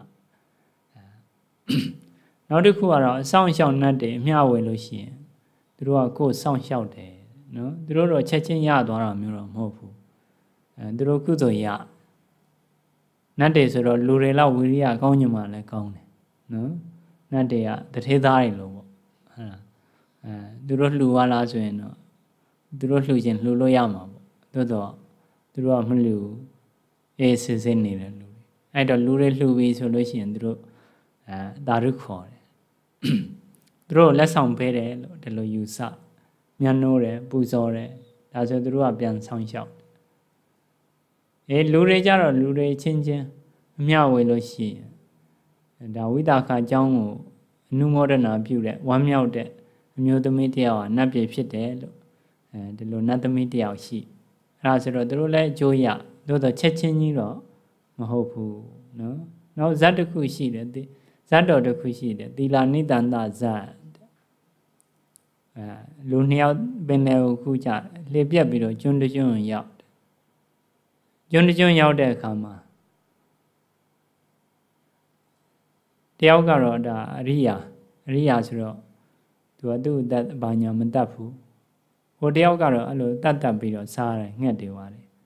နောက်တစ်ခုကတော့အဆောင်ရှောက်နတ်တွေအမျှဝေလို့ရှိရင်သူတို့ကကိုယ်ဆောင်ရှောက်တယ်နော်သူတို့တော့ချက်ချင်းရသွားတာမျိုးတော့မဟုတ်ဘူးသူတို့ကုသိုလ်ရနတ်တွေဆိုတော့လူတွေလောက်ဝိရိယကောင်းညမှလည်းကောင်းတယ်နော်နတ်တွေကတထေးသားတွေလို့ပေါ့ဟုတ်လားသူတို့လှူသွားလားဆိုရင်တော့သူတို့လှူခြင်းလှူလို့ရမှာပေါ့သို့တော့သူတို့ကမလှူအေးစစ်စစ်နေတယ်လူတွေအဲ့တော့လူတွေလှူပြီးဆိုလို့ရှိရင်သူတို့ဒါရုခေါ်တယ်သူတို့လက်ဆောင်ပေးတယ်လို့ဒီလိုယူဆမျက်နှိုးတယ်ပူဇော်တယ်ဒါဆိုသူတို့ကပြန်ဆောင်ရှောက်လူတွေကြတော့လူတွေချင်းအမျှဝေလို့ရှိရင်ဒါဝိတာခအကြောင်းကိုအနုမောဒနာပြုတဲ့ဝမ်းမြောက်တဲ့အမျိုးသမီးတယောက်ကနတ်ပြည်ဖြစ်တယ်လို့ဒီလိုနတ်သမီးတယောက်ရှိအဲ့ဒါဆိုတော့သူတို့လည်းအကျိုးရသို့တော့ချက်ချင်းကြီးတော့မဟုတ်ဘူးနော်နောက်ဇတ်တစ်ခုရှိတယ်ဇတ်တော်တစ်ခုရှိတယ်သီလနိတန္တဇတ်လူနှစ်ယောက်ပင်တယ်ကိုခုကြလှေပြက်ပြီးတော့ကျွန်းတကျွန်းရောက်ကျွန်းတကျွန်းရောက်တဲ့အခါမှာတယောက်ကတော့ဒါအရိယာဆိုတော့သူကသူ့အသက်ဘာညာမတတ်ဘူးဟိုတယောက်ကတော့အဲ့လိုတတ်ပြီးတော့စားတယ်ငှက်တွေသွားတယ်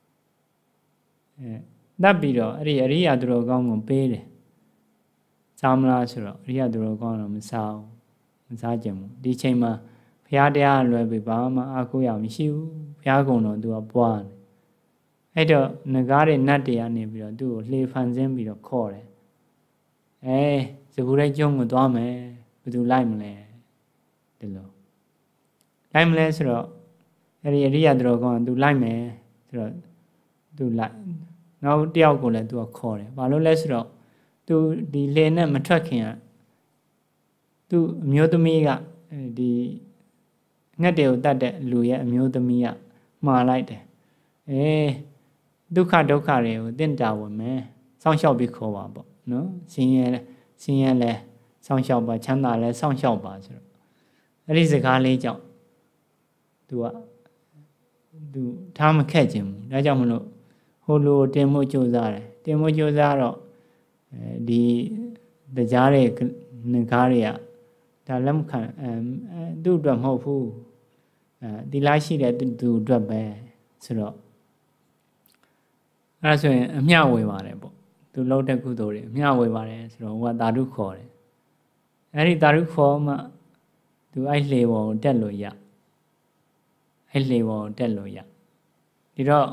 တတ်ပြီးတော့အဲ့ဒီအရိယာသူတော်ကောင်းကိုပေးတယ်စားမလားဆိုတော့အရိယာသူတော်ကောင်းတော့မစားကြဘူးဒီချိန်မှာဘုရားတရားလွယ်ပြီးဘာမှအားကိုးရမရှိဘူးဘုရားကုံတော်သူကပွားတယ်အဲ့တော့ငကားတွေနတ်တွေကနေပြီးတော့သူ့ကိုလှေဖန်ဆင်းပြီးတော့ခေါ်တယ်စပူတဲ့ကျုံကိုသွားမယ်ဘယ်သူလိုက်မလဲဒီလိုလိုက်မလဲဆိုတော့အဲ့ဒီအရိယာသူတော်ကောင်းကသူလိုက်မယ်ဆိုတော့သူလိုက်နောက်တယောက်ကိုလည်းသူကခေါ်တယ်ဘာလို့လဲဆိုတော့သူဒီလှေနဲ့မထွက်ခင်ကသူအမျိုးသမီးကဒီငှက်တွေကိုတတ်တဲ့လူရဲ့အမျိုးသမီးကမှားလိုက်တယ်ဒုက္ခတွေကိုတင့်တာဝင်မယ်စောင့်ရှောက်ပြီးခေါ်ပါပေါ့နော်ဆင်းရဲလဲစောင့်ရှောက်ပါချမ်းသာလဲစောင့်ရှောက်ပါဆိုတော့အဲ့ဒီစကားလေးကြောင့်သူထားမခက်ခြင်းဘူးဒါကြောင့်မလို့ဟိုလိုတင်မှုကြိုးစားတယ်တင်မှုကြိုးစားတော့ဒီတရားတွေငကားတွေကဒါလက်မခံသူ့အတွက်မဟုတ်ဘူးသီလရှိတဲ့သူအတွက်ပဲဆိုတော့အဲ့ဒါဆိုရင်အမျှဝေပါတယ်ပေါ့သူလောက်တဲ့ကုသိုလ်တွေအမျှဝေပါတယ်ဆိုတော့ဟိုကသာဓုခေါ်တယ်အဲ့ဒီသာဓုခေါ်မှသူအဲ့လှေပေါ်ကိုတက်လို့ရအဲ့လှေပေါ်ကိုတက်လို့ရဒီတော့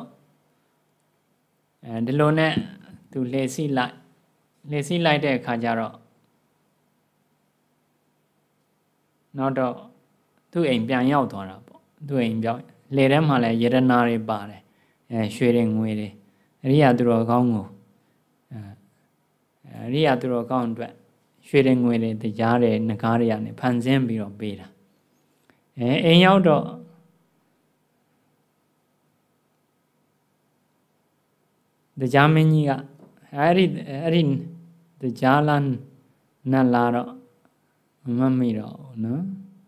ဒီလိုနဲ့သူလှေစီးလိုက်တဲ့အခါကျတော့နောက်တော့သူ့အိမ်ပြန်ရောက်သွားတာပေါ့သူ့အိမ်ပြောင်းလှေထဲမှာလည်းယရနာတွေပါတယ်ရွှေတွေငွေတွေအရိယာသူတော်ကောင်းကိုအရိယာသူတော်ကောင်းအတွက်ရွှေတွေငွေတွေတရားတွေငကားတွေကနေဖန်ဆင်းပြီးတော့ပေးတာအိမ်ရောက်တော့တရားမင်းကြီးကအဲ့ဒီတရားလားနတ်လားတော့မမိတော့ဘူးနော်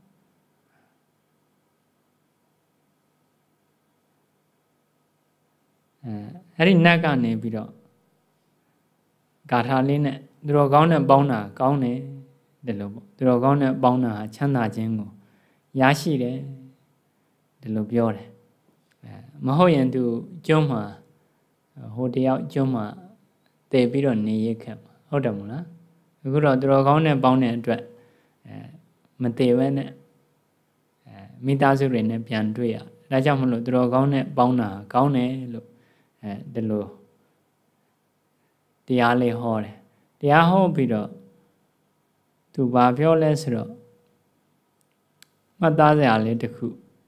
အဲ့ဒီနတ်ကနေပြီးတော့ဂါထာလေးနဲ့သူတော်ကောင်းနဲ့ပေါင်းတာကောင်းတယ်ဒီလိုပေါ့သူတော်ကောင်းနဲ့ပေါင်းတာချမ်းသာခြင်းကိုရရှိတယ်ဒီလိုပြောတယ်မဟုတ်ရင်သူကျွန်းမှာဟိုတယောက်ကျွန်းမှာတည်ပြီးတော့နေရခဲ့မှာဟုတ်တယ်မို့လားအခုတော့သူတော်ကောင်းနဲ့ပေါင်းတဲ့အတွက်မတည်ဘဲနဲ့မိသားစုတွေနဲ့ပြန်တွေ့ရဒါကြောင့်မလို့သူတော်ကောင်းနဲ့ပေါင်းတာကောင်းတယ်လို့ဒီလိုတရားလေးဟောတယ်တရားဟောပြီးတော့သူဘာပြောလဲဆိုတော့မှတ်သားစရာလေးတစ်ခု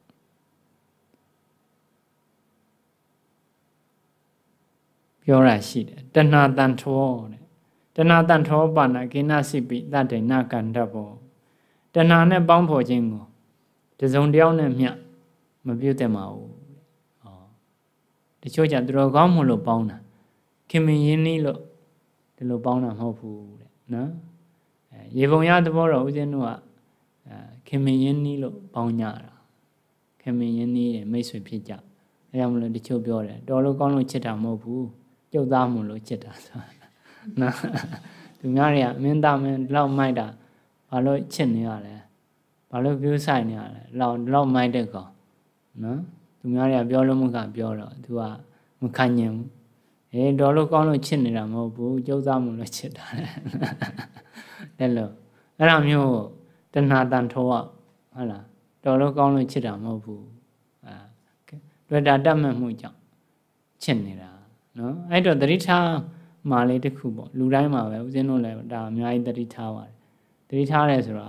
ပြောရရှိတယ်တဏှာတန်ထောတဲ့တဏှာတန်ထောပါဏကိနစိပိတတ္တိနကန္တဘောတဏှာနဲ့ပေါင်းဖော်ခြင်းကိုတစုံတယောက်နဲ့မျှမပြုတ်သင့်ပါဘူးတချို့ကြသူတော်ကောင်းမလို့ပေါင်းတာခင်မင်ရင်းနှီးလို့ဒီလိုပေါင်းတာမဟုတ်ဘူးတဲ့နော်ရေပုံရသဘောတော့ဦးဇင်းတို့ကခင်မင်ရင်းနှီးလို့ပေါင်းကြတာခင်မင်ရင်းနှီးတဲ့မိတ်ဆွေဖြစ်ကြအဲကြောင့်မလို့တချို့ပြောတယ်တော်လို့ကောင်းလို့ချစ်တာမဟုတ်ဘူးကြုတ်သားမလို့ချစ်တာဆိုတာနော်သူများတွေကမင်းသားမင်းလောက်မိုက်တာဘာလို့ချစ်နေရလဲဘာလို့ပြူးဆိုင်နေရလဲလောက်မိုက်တဲ့ကောင်နော်သူများတွေကပြောလို့မကပြောတော့သူကမခံညင်ဘူးတော်လို့ကောင်းလို့ချစ်နေတာမဟုတ်ဘူးကြုတ်သားမလို့ချစ်တာတဲ့လို့အဲ့ဒါမျိုးတဏှာတန်ထောဟုတ်လားတော်လို့ကောင်းလို့ချစ်တာမဟုတ်ဘူးတွေ့တာတတ်မှတ်မှုကြောင့်ချစ်နေတာနော်အဲ့တော့သတိထားမှာလေးတစ်ခုပေါ့လူတိုင်းမှာပဲဦးဇင်းတို့လည်းဒါအများကြီးသတိထားပါတယ်သတိထားတယ်ဆိုတာ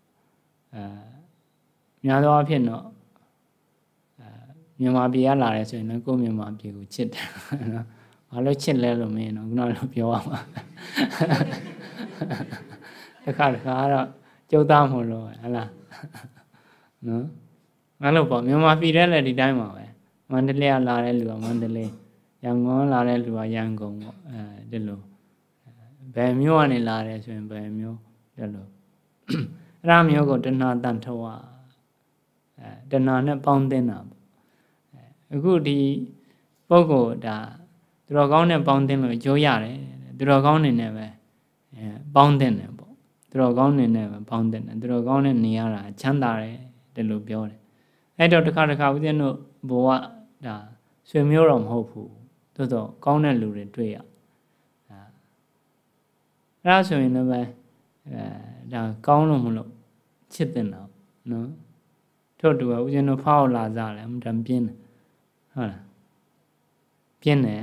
များသောအားဖြင့်တော့မြန်မာပြည်ကလာတယ်ဆိုရင်လည်းကိုယ်မြန်မာပြည်ကိုချစ်တယ်နော်ဘာလို့ချစ်လဲလို့မင်းတော့ခုနကပြောရမှာတစ်ခါတော့ကြုတ်သားမို့လို့ဟလားနော်အဲ့လိုပေါ့မြန်မာပြည်ထဲလည်းဒီတိုင်းပါပဲမန္တလေးကလာတဲ့လူကမန္တလေးရန်ကုန်လာတဲ့လူကရန်ကုန်ပေါ့ဒီလိုဘယ်မျိုးကနေလာတယ်ဆိုရင်ဘယ်မျိုးဒီလိုအဲ့ဒါမျိုးကိုတဏှာတန်ထောတဏှာနဲ့ပေါင်းတင်တာပေါ့အခုဒီပုဂ္ဂိုလ်ဒါသူတော်ကောင်းနဲ့ပေါင်းတင်လို့အကျိုးရတယ်သူတော်ကောင်းနေနဲ့ပဲပေါင်းတင်တယ်ပေါ့သူတော်ကောင်းနေနဲ့ပဲပေါင်းတင်တယ်သူတော်ကောင်းနဲ့နေရတာချမ်းသာတယ်ဒီလိုပြောတယ်အဲ့တော့တစ်ခါဦးဇင်းတို့ဘဝဒါဆွေမျိုးတော့မဟုတ်ဘူးသို့တော့ကောင်းတဲ့လူတွေတွေ့ရအဲ့ဒါဆိုရင်လည်းပဲဒါကောင်းလို့မလို့ချစ်တင်တာနော်ထို့တူဦးဇင်းတို့ဖောက်လာစားတယ်အမှန်တမ်းပြင်းတယ်ဟုတ်လားပြင်းတယ်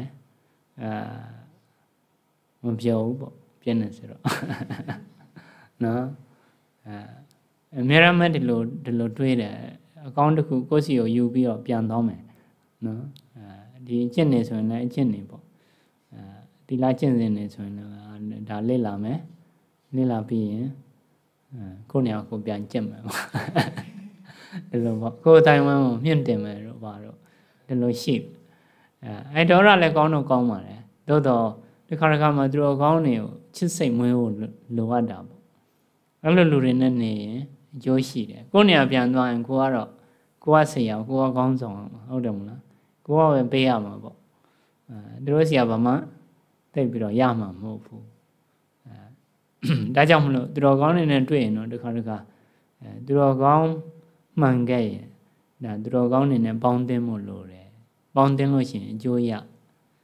မပြောဘူးပေါ့ပြင်းတယ်ဆိုတော့နော်အများရမဲ့ဒီလိုတွေးတယ်အကောင့်တစ်ခုကိုယ့်စီကိုယူပြီးတော့ပြန်သွားမယ်နော်ဒီအကျင့်နေဆိုရင်လည်းအကျင့်နေပေါ့ဒီလားကျင့်စဉ်နေဆိုရင်လည်းဒါလေ့လာမယ်လေ့လာပြီးရင်ကိုယ့်နေရာကိုပြန်ကျင့်မယ်ပေါ့ဒီလိုပေါ့ကိုယ်တိုင်ဝမ်းကိုမြင့်တင်မယ်တော့ဘာတော့ဒီလိုရှိအဲ့တော့လည်းကောင်းတော့ကောင်းပါလေသို့တော့ဒီခါမှာသူတို့ကောင်းနေကိုချစ်စိတ်မွေးဖို့လိုအပ်တာပေါ့အဲ့လိုလူတွေနဲ့နေရင်အကျိုးရှိတယ်ကိုယ့်နေရာပြန်သွားရင်ကိုကဆရာကိုကကောင်းဆောင်ဟုတ်တယ်မလားကိုကပဲပေးရမှာပေါ့သူတို့ဆရာဘာမှသိပြီးတော့ရမှာမဟုတ်ဘူးဒါကြောင့်မလို့သူတော်ကောင်းနေနဲ့တွေ့ရင်တော့ဒီခါသူတော်ကောင်းမှန်ခဲ့ရင်ဒါသူတော်ကောင်းနေနဲ့ပေါင်းသင်းဖို့လိုတယ်ပေါင်းသင်းလို့ရှိရင်အကျိုးရ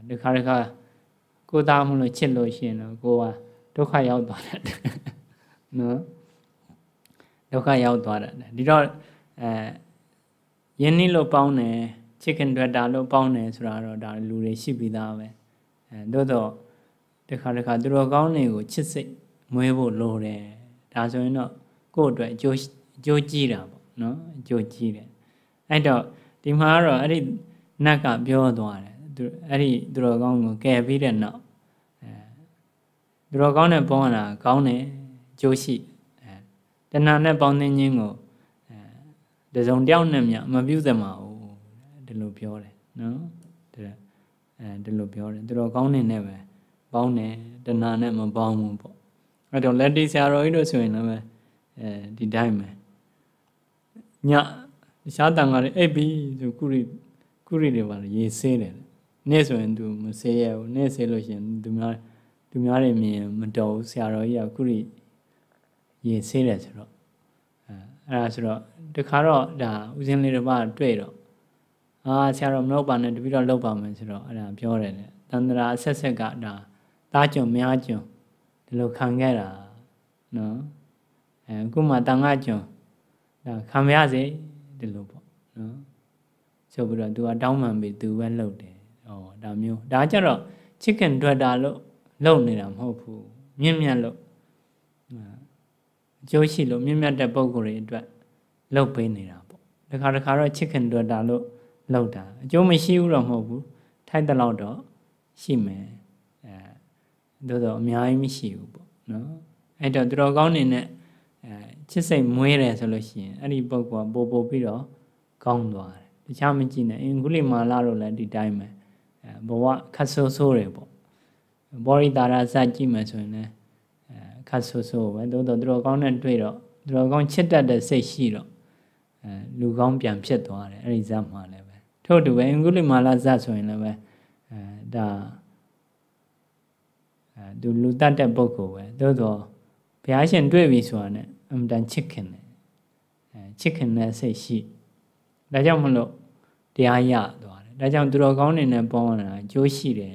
ဒီခါကိုသားမလို့ချစ်လို့ရှိရင်တော့ကိုကဒုက္ခရောက်သွားတယ်နော်ဒုက္ခရောက်သွားတယ်ဒီတော့ယင်းနည်းလို့ပေါင်းတယ်ချစ်ခင်တွေ့တာလို့ပေါင်းတယ်ဆိုတာတော့ဒါလူတွေရှိပြီးသားပဲသို့တော့ဒီခါသူတော်ကောင်းတွေကိုချစ်စိတ်မွေးဖို့လိုတယ်ဒါဆိုရင်တော့ကိုယ့်အတွက်အကျိုးကြီးတာပေါ့နော်အကျိုးကြီးတယ်အဲ့တော့ဒီမှာကတော့အဲ့ဒီနတ်ကပြောသွားတယ်အဲ့ဒီသူတော်ကောင်းကိုကယ်ပြီးတဲ့နောက်သူတော်ကောင်းနဲ့ပေါင်းတာကောင်းတယ်အကျိုးရှိတဏှာနဲ့ပေါင်းသိခြင်းကိုတစုံတယောက်နဲ့မပြုသမှာဘူးဒီလိုပြောတယ်နော်ဒီလိုပြောတယ်သူတော်ကောင်းနေနဲ့ပဲပေါင်းတယ်တဏှာနဲ့မပေါင်းဘူးပေါ့အဲ့တော့လက်တိဆရာတော်ကြီးတို့ဆိုရင်လည်းဒီတိုင်းပဲညရှားတန်ကလည်းအိပ်ပြီးဆိုကုရီတွေပါရေဆေးတယ်နေ့ဆိုရင်သူမဆေးရဘူးနေ့ဆေးလို့ရှိရင်သူများတွေမြင်မတော်ဘူးဆရာတော်ကြီးကကုရီရေဆေးတယ်ဆိုတော့အဲ့ဒါဆိုတော့တခါတော့ဒါဦးဇင်းလေးတစ်ပါးတွေ့တော့ဆရာတော်မလုပ်ပါနဲ့တပည့်တော်လုပ်ပါမယ်ဆိုတော့အဲ့ဒါပြောတယ်လေတန္တရာအဆက်ဆက်ကဒါတားကြုံမအားကြုံဒီလိုခံခဲ့တာနော်အခုမှတန်ခါကြုံဒါခံမရစေဒီလိုပေါ့နော်ဆိုပြီးတော့သူကတောင်းပန်ပြီးသူပဲလုပ်တယ်ဒါမျိုးဒါကြတော့ချစ်ခင်တွေ့တာလို့လုပ်နေတာမဟုတ်ဘူးမြင့်မြတ်လို့အကျိုးရှိလို့မြင့်မြတ်တဲ့ပုံကိုယ်တွေအတွက်လုပ်ပေးနေတာပေါ့တခါတော့ချစ်ခင်တွေ့တာလို့လုပ်တာအကျိုးမရှိဘူးတော့မဟုတ်ဘူးထိုက်တဲ့လောက်တော့ရှိမယ်သို့တော့အများကြီးမရှိဘူးပေါ့နော်အဲ့တော့သူတော်ကောင်းနေနဲ့ချစ်စိတ်မွေးတယ်ဆိုလို့ရှိရင်အဲ့ဒီပုဂ္ဂိုလ်ကပို့ပြီးတော့ကောင်းသွားတယ်တခြားမကြည့်နဲ့အင်္ဂုလိမာလာတို့လည်းဒီတိုင်းပဲဘဝခတ်ဆိုးတယ်ပေါ့ဘောရိတာရစကြည့်မယ်ဆိုရင်လည်းခတ်ဆိုးပဲသို့တော့သူတော်ကောင်းနဲ့တွေ့တော့သူတော်ကောင်းချစ်တတ်တဲ့စိတ်ရှိတော့လူကောင်းပြန်ဖြစ်သွားတယ်အဲ့ဒီဇတ်မှာလည်းပဲထို့တူပဲအင်္ဂုလိမာလာဇတ်ဆိုရင်လည်းပဲဒါသူလူတတ်တဲ့ပုဂ္ဂိုလ်ပဲသို့တော့ဘုရားရှင်တွေ့ပြီဆိုတာနဲ့အမှန်တန်ချစ်ခင်တယ်ချစ်ခင်တဲ့စိတ်ရှိဒါကြောင့်မလို့တရားရသွားတယ်ဒါကြောင့်သူတော်ကောင်းတွေနဲ့ပေါင်းရတာအကျိုးရှိတယ်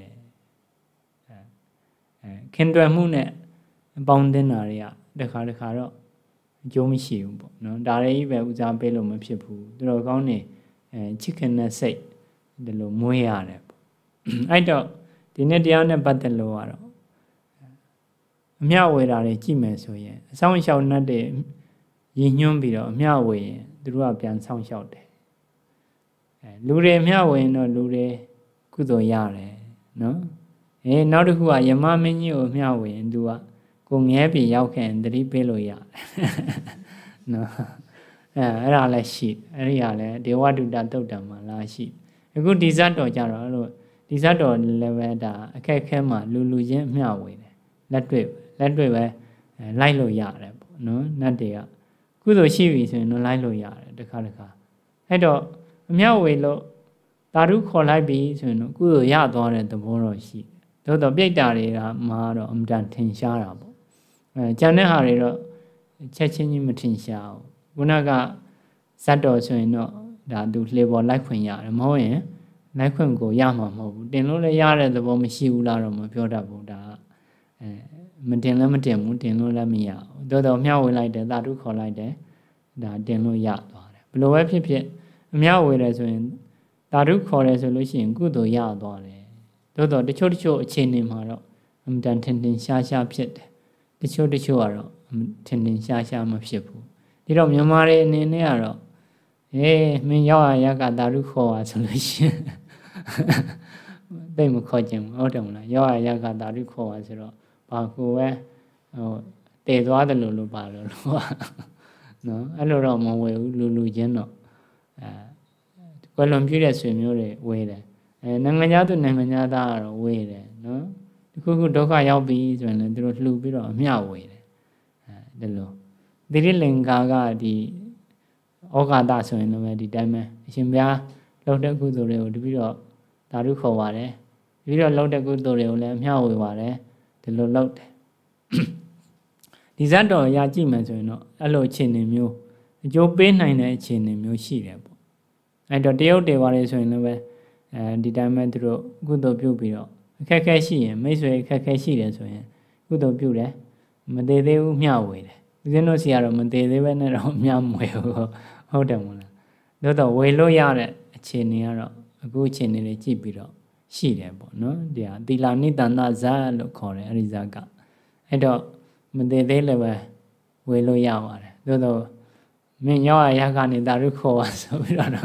ခင်တွယ်မှုနဲ့ပေါင်းတင်တာတွေကတခါတော့အကျိုးမရှိဘူးပေါ့နော်ဒါတွေကြီးပဲဦးစားပေးလို့မဖြစ်ဘူးသူတော်ကောင်းတွေချစ်ခင်တဲ့စိတ်ဒီလိုမွေးရတယ်ပေါ့အဲ့တော့ဒီနေ့တရားနဲ့ပတ်သက်လို့ကတော့အမျှဝေတာတွေကြည့်မယ်ဆိုရင်အဆောင်ရှောက်နှက်တွေရည်ညွှန်းပြီးတော့အမျှဝေရင်သူတို့ကပြန်ဆောင်ရှောက်တယ်လူတွေအမျှဝေရင်တော့လူတွေကုသိုလ်ရတယ်နော်နောက်တစ်ခုကယမမင်းကြီးကိုအမျှဝေရင်သူကကိုငဲပြီရောက်ခဲ့ရင်တတိပေးလို့ရတယ်နော်အဲ့ဒါလည်းရှိအဲ့ဒီကလည်းဒေဝတုတ္တသုတ်တံမှာလာရှိအခုဒီဇတ်တော်ကြတော့အဲ့လိုဒီဇတ်တော်လည်းပဲဒါအခက်ခဲမှာလူချင်းအမျှဝေတယ်လက်တွေ့ပဲလိုက်လို့ရတယ်ပေါ့နော်နတ်တွေကကုသိုလ်ရှိပြီဆိုရင်တော့လိုက်လို့ရတယ်တခါအဲ့တော့အမျှဝေလို့သာဓုခေါ်လိုက်ပြီဆိုရင်တော့ကုသိုလ်ရသွားတဲ့သဘောတော့ရှိတယ်သို့တော့ပြိတ္တာတွေကမှာတော့အမှန်တန်ထင်ရှားတာပေါ့ကျန်တဲ့ဟာတွေတော့ချက်ချင်းကြီးမထင်ရှားဘူးခုနကဇတ်တော်ဆိုရင်တော့ဒါသူလှေပေါ်လိုက်ခွင့်ရတယ်မဟုတ်ရင်လိုက်ခွင့်ကိုရမှာမဟုတ်ဘူးတင်လို့လည်းရတဲ့သဘောမရှိဘူးလားတော့မပြောတတ်ဘူးဒါမတင်လည်းမတင်ဘူးတင်လို့လည်းမရဘူးတော်မျှဝေလိုက်တယ်သာဓုခေါ်လိုက်တယ်ဒါတင်လို့ရသွားတယ်ဘယ်လိုပဲဖြစ်အမျှဝေတယ်ဆိုရင်သာဓုခေါ်တယ်ဆိုလို့ရှိရင်ကုသိုလ်ရသွားတယ်တော်တချို့အခြေအနေမှာတော့အမှန်တန်ထင်ရှားဖြစ်တယ်တချို့ကတော့ထင်ရှားမဖြစ်ဘူးဒီတော့မြန်မာတွေအနေနဲ့ကတော့မင်းရောက်ရကသာဓုခေါ်ပါဆိုလို့ရှိရင်သိမခေါ်ခြင်းဟုတ်တယ်မလားရောက်ရကသာဓုခေါ်ပါဆိုတော့ဘာကိုပဲတည်သွားတယ်လို့ပါလို့နော်အဲ့လိုတော့မဝေဘူးလူချင်းတော့ကွယ်လွန်ပြည့်တဲ့ဆွေမျိုးတွေဝေးတယ်နိုင်ငံသားသူနိုင်ငံသားကတော့ဝေးတယ်နော်ဒီခုဒုက္ခရောက်ပြီဆိုရင်လည်းသူတို့လှူပြီးတော့အမျှဝေတယ်ဒီလိုသီရိလင်္ကာကဒီဩဃာတဆိုရင်လည်းဒီတိုင်းပဲအရှင်ဘုရားလှုပ်တဲ့ကုသိုလ်တွေကိုတပြီးတော့သာဓုခေါ်ပါတယ်တပြီးတော့လှုပ်တဲ့ကုသိုလ်တွေကိုလည်းအမျှဝေပါတယ်ဒီလိုလုပ်တယ်ဒီဇတ်တော်ရကြည့်မယ်ဆိုရင်တော့အဲ့လိုအခြေအနေမျိုးအကျိုးပေးနိုင်တဲ့အခြေအနေမျိုးရှိတယ်ပေါ့အဲ့တော့တရုတ်တွေပါလေဆိုရင်လည်းပဲဒီတိုင်းမဲ့သူတို့ကုသိုလ်ပြုပြီးတော့အခက်ခဲရှိရင်မိတ်ဆွေအခက်ခဲရှိတယ်ဆိုရင်ကုသိုလ်ပြုတယ်မသေးသေးဘူးမျှဝေတယ်ဦးဇင်းတို့စီကတော့မသေးသေးပဲနဲ့တော့မျှမဝေဘူးဟုတ်တယ်မို့လားသို့တော့ဝေလို့ရတဲ့အခြေအနေကတော့အခုအခြေအနေတွေကြည့်ပြီးတော့ရှိတယ်ပေါ့နော်ဒီဟာသီလနိတန္တဇာလို့ခေါ်တယ်အဲ့ဒီဇာကအဲ့တော့မသေးသေးလည်းပဲဝေလို့ရပါတယ်သို့တော့မင်းရောက်ရကနေတာရုခေါ်ပါဆိုပြီးတော့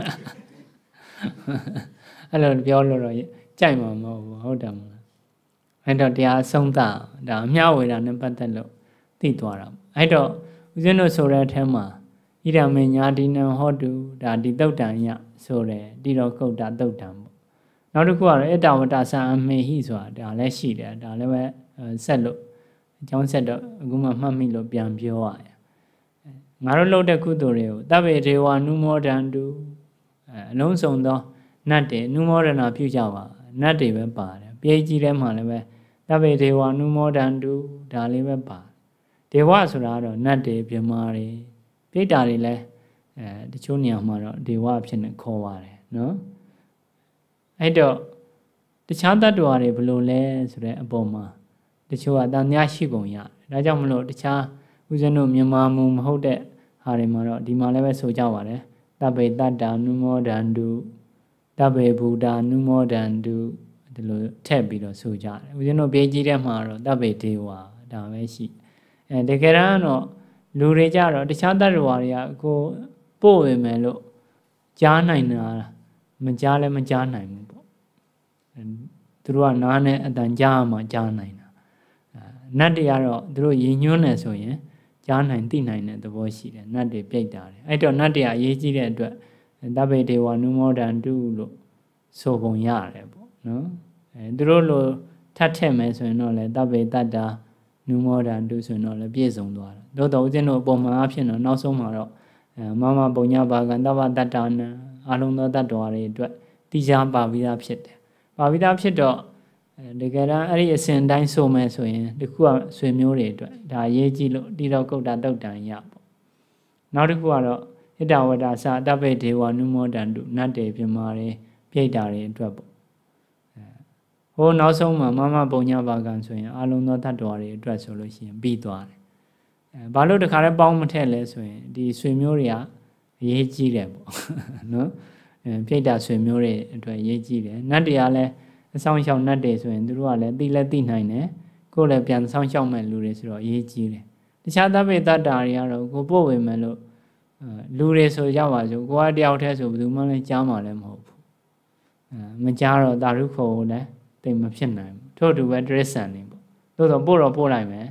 အဲ့လိုပြောလို့တော့ကြိုက်မှာမဟုတ်ဘူးဟုတ်တယ်မို့လားအဲ့တော့တရားဆုံးသဒါအမျှဝေတာနဲ့ပတ်သက်လို့သိသွားတာအဲ့တော့ဦးဇင်းတို့ဆိုတဲ့အထဲမှာဣဒံမေညာတိနံဟောတုဒါဒီတုတ်တန်ရဆိုတယ်တိရောကုတ်တာတုတ်တန်ပေါ့နောက်တစ်ခုကတော့အတ္တဝတ္တသံအမေဟိဆိုတာဒါလည်းရှိတယ်ဒါလည်းပဲဆက်လို့အကြောင်းဆက်တော့အခုမှမှတ်မိလို့ပြန်ပြောရတယ်ငါတို့လုပ်တဲ့ကုသိုလ်တွေကိုတဗ္ဗေဒေဝနုမောဒန္တုအလုံးစုံသောနတ်တွေနုမောဒနာပြုကြပါနတ်တွေပဲပါတယ်ပြေးကြီးထဲမှာလည်းပဲတဗ္ဗေဒေဝနုမောဒန္တုဒါလေးပဲပါဒေဝဆိုတာကတော့နတ်တွေပြမာတွေပြိတ္တာတွေလည်းတချို့နေရာမှာတော့ဒေဝဖြစ်နေခေါ်ပါတယ်နော်အဲ့တော့တခြားတ attva တွေဘယ်လိုလဲဆိုတဲ့အပေါ်မှာတချို့ကတန်မြရှိပုံရတယ်ဒါကြောင့်မလို့တခြားဦးဇင်းတို့မြန်မာမူမဟုတ်တဲ့ဟာတွေမှာတော့ဒီမှာလည်းပဲဆိုကြပါတယ်တဗ္ဗေတတ္တာနုမောဒန္တုတဗ္ဗေဘူတာနုမောဒန္တုဒီလိုထည့်ပြီးတော့ဆိုကြတယ်ဦးဇင်းတို့ပြေးကြီးတဲ့မှာတော့တဗ္ဗေဒေဝဒါပဲရှိတကယ်တော့လူတွေကြတော့တခြားတ attva တွေကကိုပို့ဝင်မယ်လို့ကြားနိုင်တာမကြားလည်းမကြားနိုင်ဘူးပေါ့သူတို့ကနားနဲ့အတန်ကြားမှကြားနိုင်တာနတ်တွေကတော့သူတို့ရည်ညွှန်းတယ်ဆိုရင်ကြားနိုင်သိနိုင်တဲ့သဘောရှိတယ်နတ်တွေပြိတ်တာတယ်အဲ့တော့နတ်တွေကအရေးကြီးတဲ့အတွက်တဗ္ဗေဒေဝနုမောဒန္တုလို့ဆိုပုံရတယ်ပေါ့နော်သူတို့လိုထပ်ထည့်မယ်ဆိုရင်တော့လေတဗ္ဗေတတ္တာနုမောဒန္တုဆိုရင်တော့လည်းပြည့်စုံသွားတယ်သို့တော်ဦးဇင်းတို့ပုံမှန်အဖြစ်တော့နောက်ဆုံးမှာတော့မမပုံညဘာကံတဗ္ဗတတ္တာနံအလုံးသောတ attva တွေအတွက်တိကျပါပြီးသားဖြစ်တယ်ပါပြီးသားဖြစ်တော့တကယ်တမ်းအဲ့ဒီအစဉ်တိုင်းဆိုမယ်ဆိုရင်ဒီခုကဆွေမျိုးတွေအတွက်ဒါရေးကြည့်လို့တိရောကုတ်တာတုတ်တန်ရပေါ့နောက်တစ်ခုကတော့ဣတ္တဝတ္တသတဗ္ဗေဒေဝနုမောဒန္တုနတ်တေပြမာတွေပြိတ္တာတွေအတွက်ပေါ့ဟိုနောက်ဆုံးမှာမမပုံညဘာကံဆိုရင်အလုံးသောတ attva တွေအတွက်ဆိုလို့ရှိရင်ပြီးသွားတယ်ဘာလို့တခါတည်းပေါင်းမထည့်လဲဆိုရင်ဒီဆွေမျိုးတွေကအရေးကြီးတယ်ပေါ့နော်ပြိတ္တာဆွေမျိုးတွေအတွက်ရေးကြည့်တယ်နတ်တွေကလည်းအဆောင်ရှောက်နတ်တွေဆိုရင်သူတို့ကလည်းသိလဲသိနိုင်တယ်ကိုယ်လည်းပြန်ဆောင်ရှောက်မဲ့လူတွေဆိုတော့ရေးကြည့်တယ်တခြားတဗ္ဗေတတ္တာတွေကတော့ကိုပို့ဝင်မယ်လို့လူတွေဆိုကြပါစို့ကိုကတယောက်တည်းဆိုဘယ်သူမှလည်းကြားမှာလည်းမဟုတ်ဘူးမကြားတော့တာရုခေါ်ကိုလည်းသိမဖြစ်နိုင်ဘူးထို့တူပဲတရစ္ဆာန်နေပေါ့သို့တော့ပို့တော့ပို့လိုက်မယ်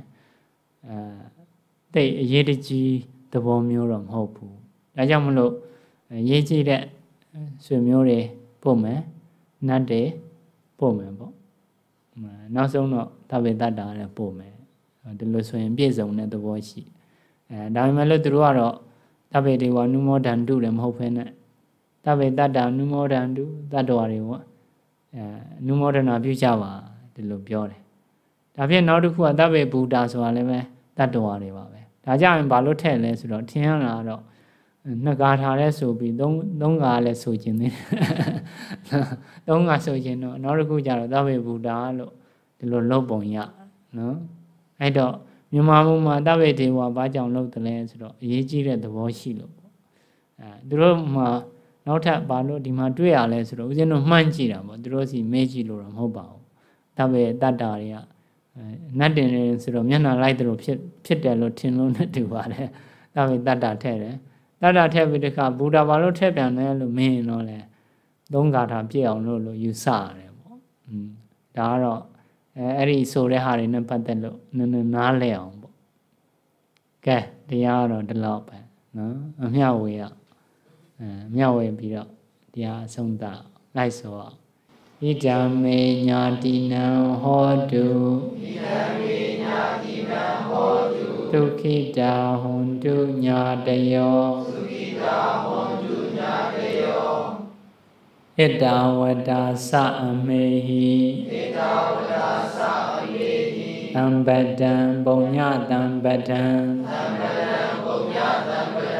သိအရေးတကြီးသဘောမျိုးတော့မဟုတ်ဘူးဒါကြောင့်မလို့ရေးကြည့်တဲ့ဆွေမျိုးတွေပို့မယ်နတ်တွေပို့မယ်ပေါ့နောက်ဆုံးတော့တဗ္ဗေတတ္တာလည်းပို့မယ်ဒီလိုဆိုရင်ပြည့်စုံတဲ့သဘောရှိဒါပေမဲ့လို့သူတို့ကတော့တဗ္ဗေဒေဝနုမောဒန္တုလည်းမဟုတ်ဘဲနဲ့တဗ္ဗေတတ္တာနုမောဒန္တုတ attva တွေပေါ့နုမောဒနာပြုကြပါဒီလိုပြောတယ်ဒါဖြင့်နောက်တစ်ခုကတဗ္ဗေဘူတာဆိုတာလည်းပဲတ attva တွေပါပဲဒါကြောင့်ဘာလို့ထည့်လဲဆိုတော့ထင်ရတာတော့နှစ်ကားထားလဲဆိုပြီးသုံးကားလဲဆိုခြင်းသေးသုံးကားဆိုခြင်းတော့နောက်တစ်ခုကျတော့တဗ္ဗေဘူတာလို့ဒီလိုလုပ်ပုံရနော်အဲ့တော့မြန်မာဘုံမှာတဗ္ဗေဒေဝဘာကြောင့်လုပ်တယ်လဲဆိုတော့အရေးကြီးတဲ့သဘောရှိလို့ပေါ့သူတို့မှာနောက်ထပ်ဘာလို့ဒီမှာတွေ့ရလဲဆိုတော့ဦးဇင်းတို့မှန်းကြည့်တာပေါ့သူတို့စီမေးကြည့်လို့တော့မဟုတ်ပါဘူးတဗ္ဗေတတ္တာတွေကနတ်တင်နေဆိုတော့မျက်နှာလိုက်တယ်လို့ဖြစ်တယ်လို့ထင်လို့နဲ့တူပါတယ်တဗ္ဗေတတ္တာထဲတယ်တတ္တာထည့်ပြီးတခါဘူတာဘာလို့ထည့်ပြန်လဲလို့မင်းရင်တော့လေသုံးဂါထာပြည့်အောင်လို့ယူဆရတယ်ပေါ့ဒါကတော့အဲ့ဒီဆိုတဲ့ဟာတွေနဲ့ပတ်သက်လို့နည်းနည်းနားလည်အောင်ပေါ့ကဲတရားကတော့ဒီလောက်ပဲနော်အမျှဝေရမျှဝေပြီးတော့တရားအဆုံးသတ်လိုက်ဆိုအောင်ဣဒံမေညာတိနံဟောတုဣဒံမေညာတိနံဟောတုဒုက္ခိတာဟွန်တုညာတယောဒုက္ခိတာဟွန်တုညာတယောဣတဝတ္တသအမေဟိဣတဝတ္တသအမေဟိသံပတံပုံညသံပတံသံပတံပုံညသံပတံ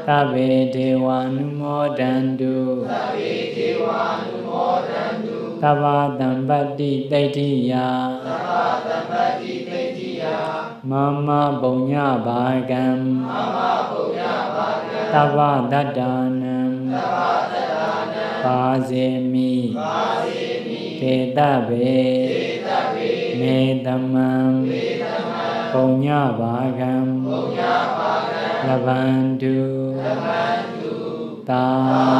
သဗ္ဗေဒေဝ ानु မောဒန္တု သဗ္ဗေဒေဝ ानु မောဒန္တု သဗ္ဗတံပတ္တိတိဋ္ဌိယ သဗ္ဗတံပတ္တိတိဋ္ဌိယ မမပုညဘာကံ မမပုညဘာကံ သဗ္ဗတတ္တနံ သဗ္ဗတတ္တနံ ပါစေမိ ပါစေမိတေတဗ္ဗေ တေတဗ္ဗေ မေတ္တမံ မေတ္တမံ ပုညဘာကံ ပုညဘာကံ လဗန္တု လဗန္တု သာ